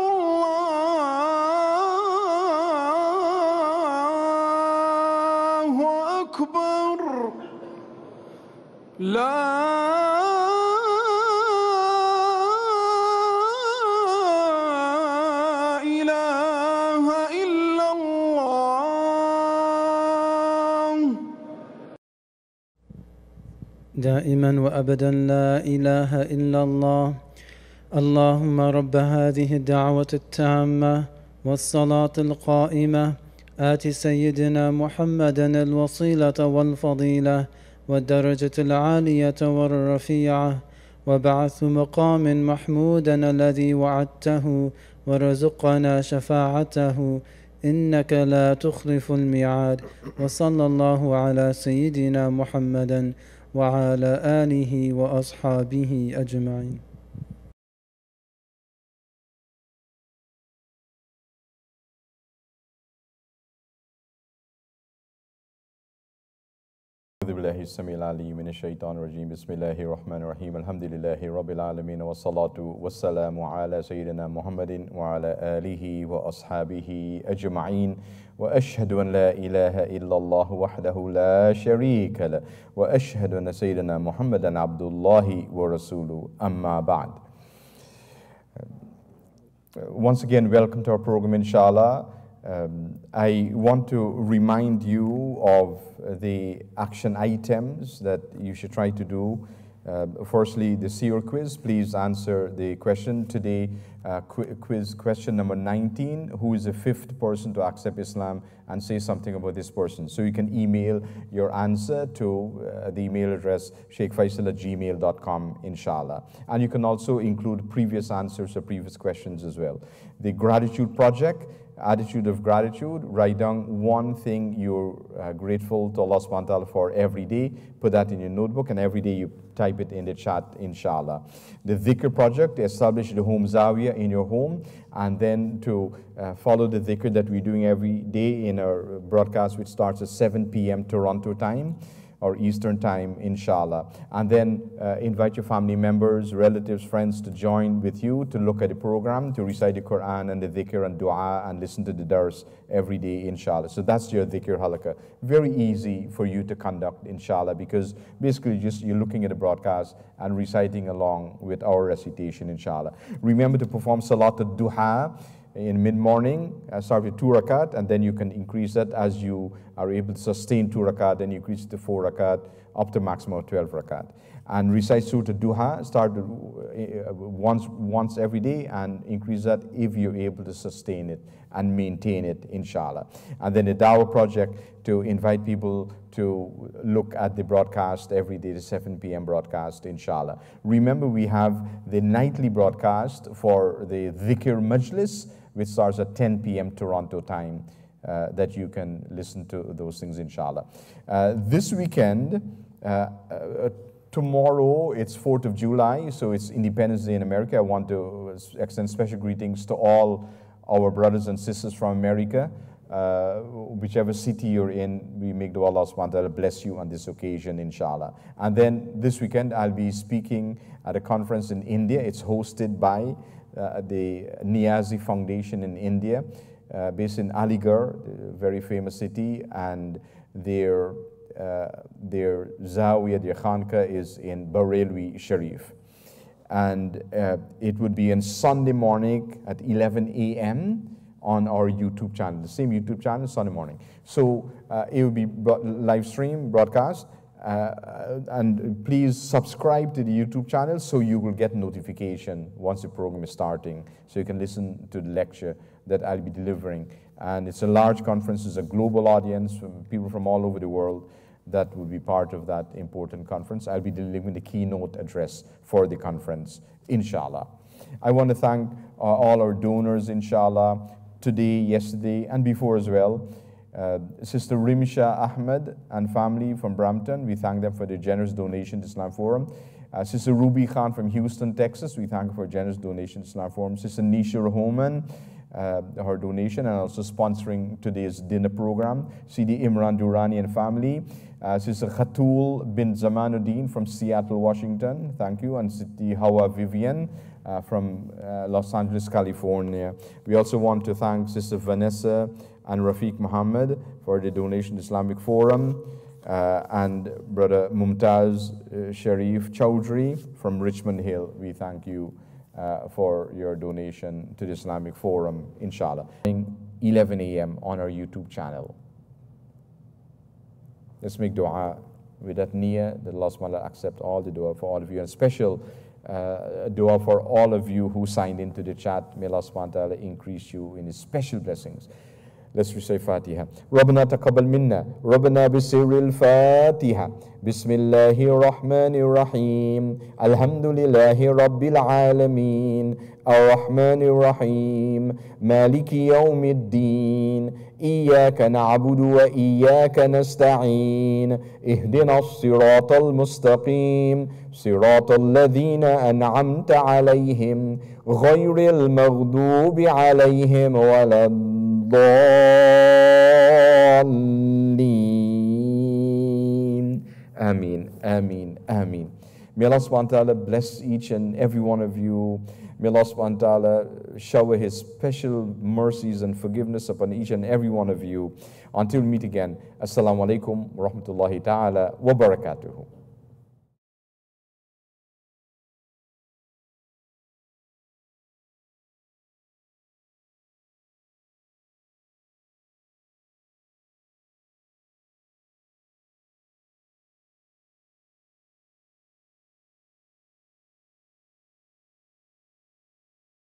Speaker 6: الله أكبر لا إله إلا الله
Speaker 4: دائما وأبدا لا إله إلا الله. اللهم رب هذه الدعوة التامة والصلاة القائمة آت سيدنا محمدا الوصيلة والفضيلة والدرجة العالية والرفيعة وابعث مقام محمودا الذي وعدته ورزقنا شفاعته إنك لا تخلف الميعاد. وصلى الله على سيدنا محمد وعلى آله وأصحابه أجمعين.
Speaker 5: أعوذ بالله السميع العليم من الشيطان الرجيم بسم الله الرحمن الرحيم الحمد لله رب العالمين والصلاة والسلام على سيدنا محمد وعلى آله وأصحابه أجمعين وأشهد أن لا إله إلا الله وحده لا شريك له وأشهد أن سيدنا محمدا عبد الله ورسوله أما بعد. Once again, welcome to our program, inshallah. I want to remind you of the action items that you should try to do. Firstly, the SEER quiz. Please answer the question today. Quiz question number 19. Who is the fifth person to accept Islam, and say something about this person. So you can email your answer to the email address sheikhfaisal@gmail.com, inshallah. And you can also include previous answers or previous questions as well. The gratitude project. Attitude of gratitude. Write down one thing you're grateful to Allah subhanahu wa ta'ala for every day. Put that in your notebook, and every day you type it in the chat, inshallah. The dhikr project. Establish the home zawiyah in your home, and then to follow the dhikr that we're doing every day in our broadcast, which starts at 7 p.m. Toronto time or Eastern time, inshallah. And then invite your family members, relatives, friends to join with you to look at the program, to recite the Quran and the dhikr and dua, and listen to the dars every day, inshallah. So that's your dhikr halaqah. Very easy for you to conduct, inshallah, because basically just you're looking at the broadcast and reciting along with our recitation, inshallah. Remember to perform salat al-duha in mid-morning. Start with 2 rakat, and then you can increase that as you are able to sustain 2 rakat, then you increase it to 4 rakat, up to maximum of 12 rakat. And recite Surah Duha, start once every day, and increase that if you're able to sustain it and maintain it, inshallah. And then the Dawah project, to invite people to look at the broadcast every day, the 7 p.m. broadcast, inshallah. Remember, we have the nightly broadcast for the Dhikr Majlis, which starts at 10 p.m. Toronto time, that you can listen to those things, inshallah. This weekend, tomorrow, it's 4th of July, so it's Independence Day in America. I want to extend special greetings to all our brothers and sisters from America. Whichever city you're in, we make dua Allah subhanahu wa ta'ala bless you on this occasion, inshallah. And then this weekend, I'll be speaking at a conference in India. It's hosted by the Niazi Foundation in India, based in Aligarh, a very famous city, and their Zawiyah, their Khanka is in Barelwi Sharif. And it would be on Sunday morning at 11 a.m. on our YouTube channel, the same YouTube channel, Sunday morning. So it will be live stream broadcast, and please subscribe to the YouTube channel so you will get notification once the program is starting, so you can listen to the lecture that I'll be delivering. And it's a large conference, it's a global audience, people from all over the world that will be part of that important conference. I'll be delivering the keynote address for the conference, inshallah. I want to thank all our donors, inshallah, today, yesterday, and before as well. Sister Rimsha Ahmed and family from Brampton, we thank them for their generous donation to Islam Forum. Sister Ruby Khan from Houston, Texas, we thank her for a generous donation to Islam Forum. Sister Nisha Rahoman, her donation, and also sponsoring today's dinner program. Sidi Imran Durrani and family. Sister Khatul bin Zamanuddin from Seattle, Washington, thank you. And Siti Hawa Vivian from Los Angeles, California. We also want to thank Sister Vanessa and Rafiq Muhammad for the donation to Islamic Forum, and Brother Mumtaz Sharif Chowdhury from Richmond Hill. We thank you for your donation to the Islamic Forum, inshallah. 11 a.m. on our YouTube channel. Let's make dua with that niyyah that Allah subhanahu wa ta'ala accept all the dua for all of you, and special dua for all of you who signed into the chat. May Allah subhanahu wa ta'ala increase you in His special blessings. Let's recite Fatiha. Rabbana taqabbal minna. Rabbana bisirril Fatiha. Bismillahir Rahmanir Rahim. Alhamdulillahi Rabbil Alameen. Ar-Rahmanir Rahim. Maliki Yawmiddin. Iyyaka na'budu wa iyyaka nasta'in. Ihdina as-siratal mustaqim. Siratal ladhina an'amta alayhim. Ghayril maghdubi alayhim walad الضالين Ameen, Ameen, Ameen. May Allah subhanahu wa ta'ala bless each and every one of you. May Allah subhanahu wa ta'ala shower His special mercies and forgiveness upon each and every one of you. Until we meet again, Assalamu alaikum wa rahmatullahi ta'ala wa barakatuhu.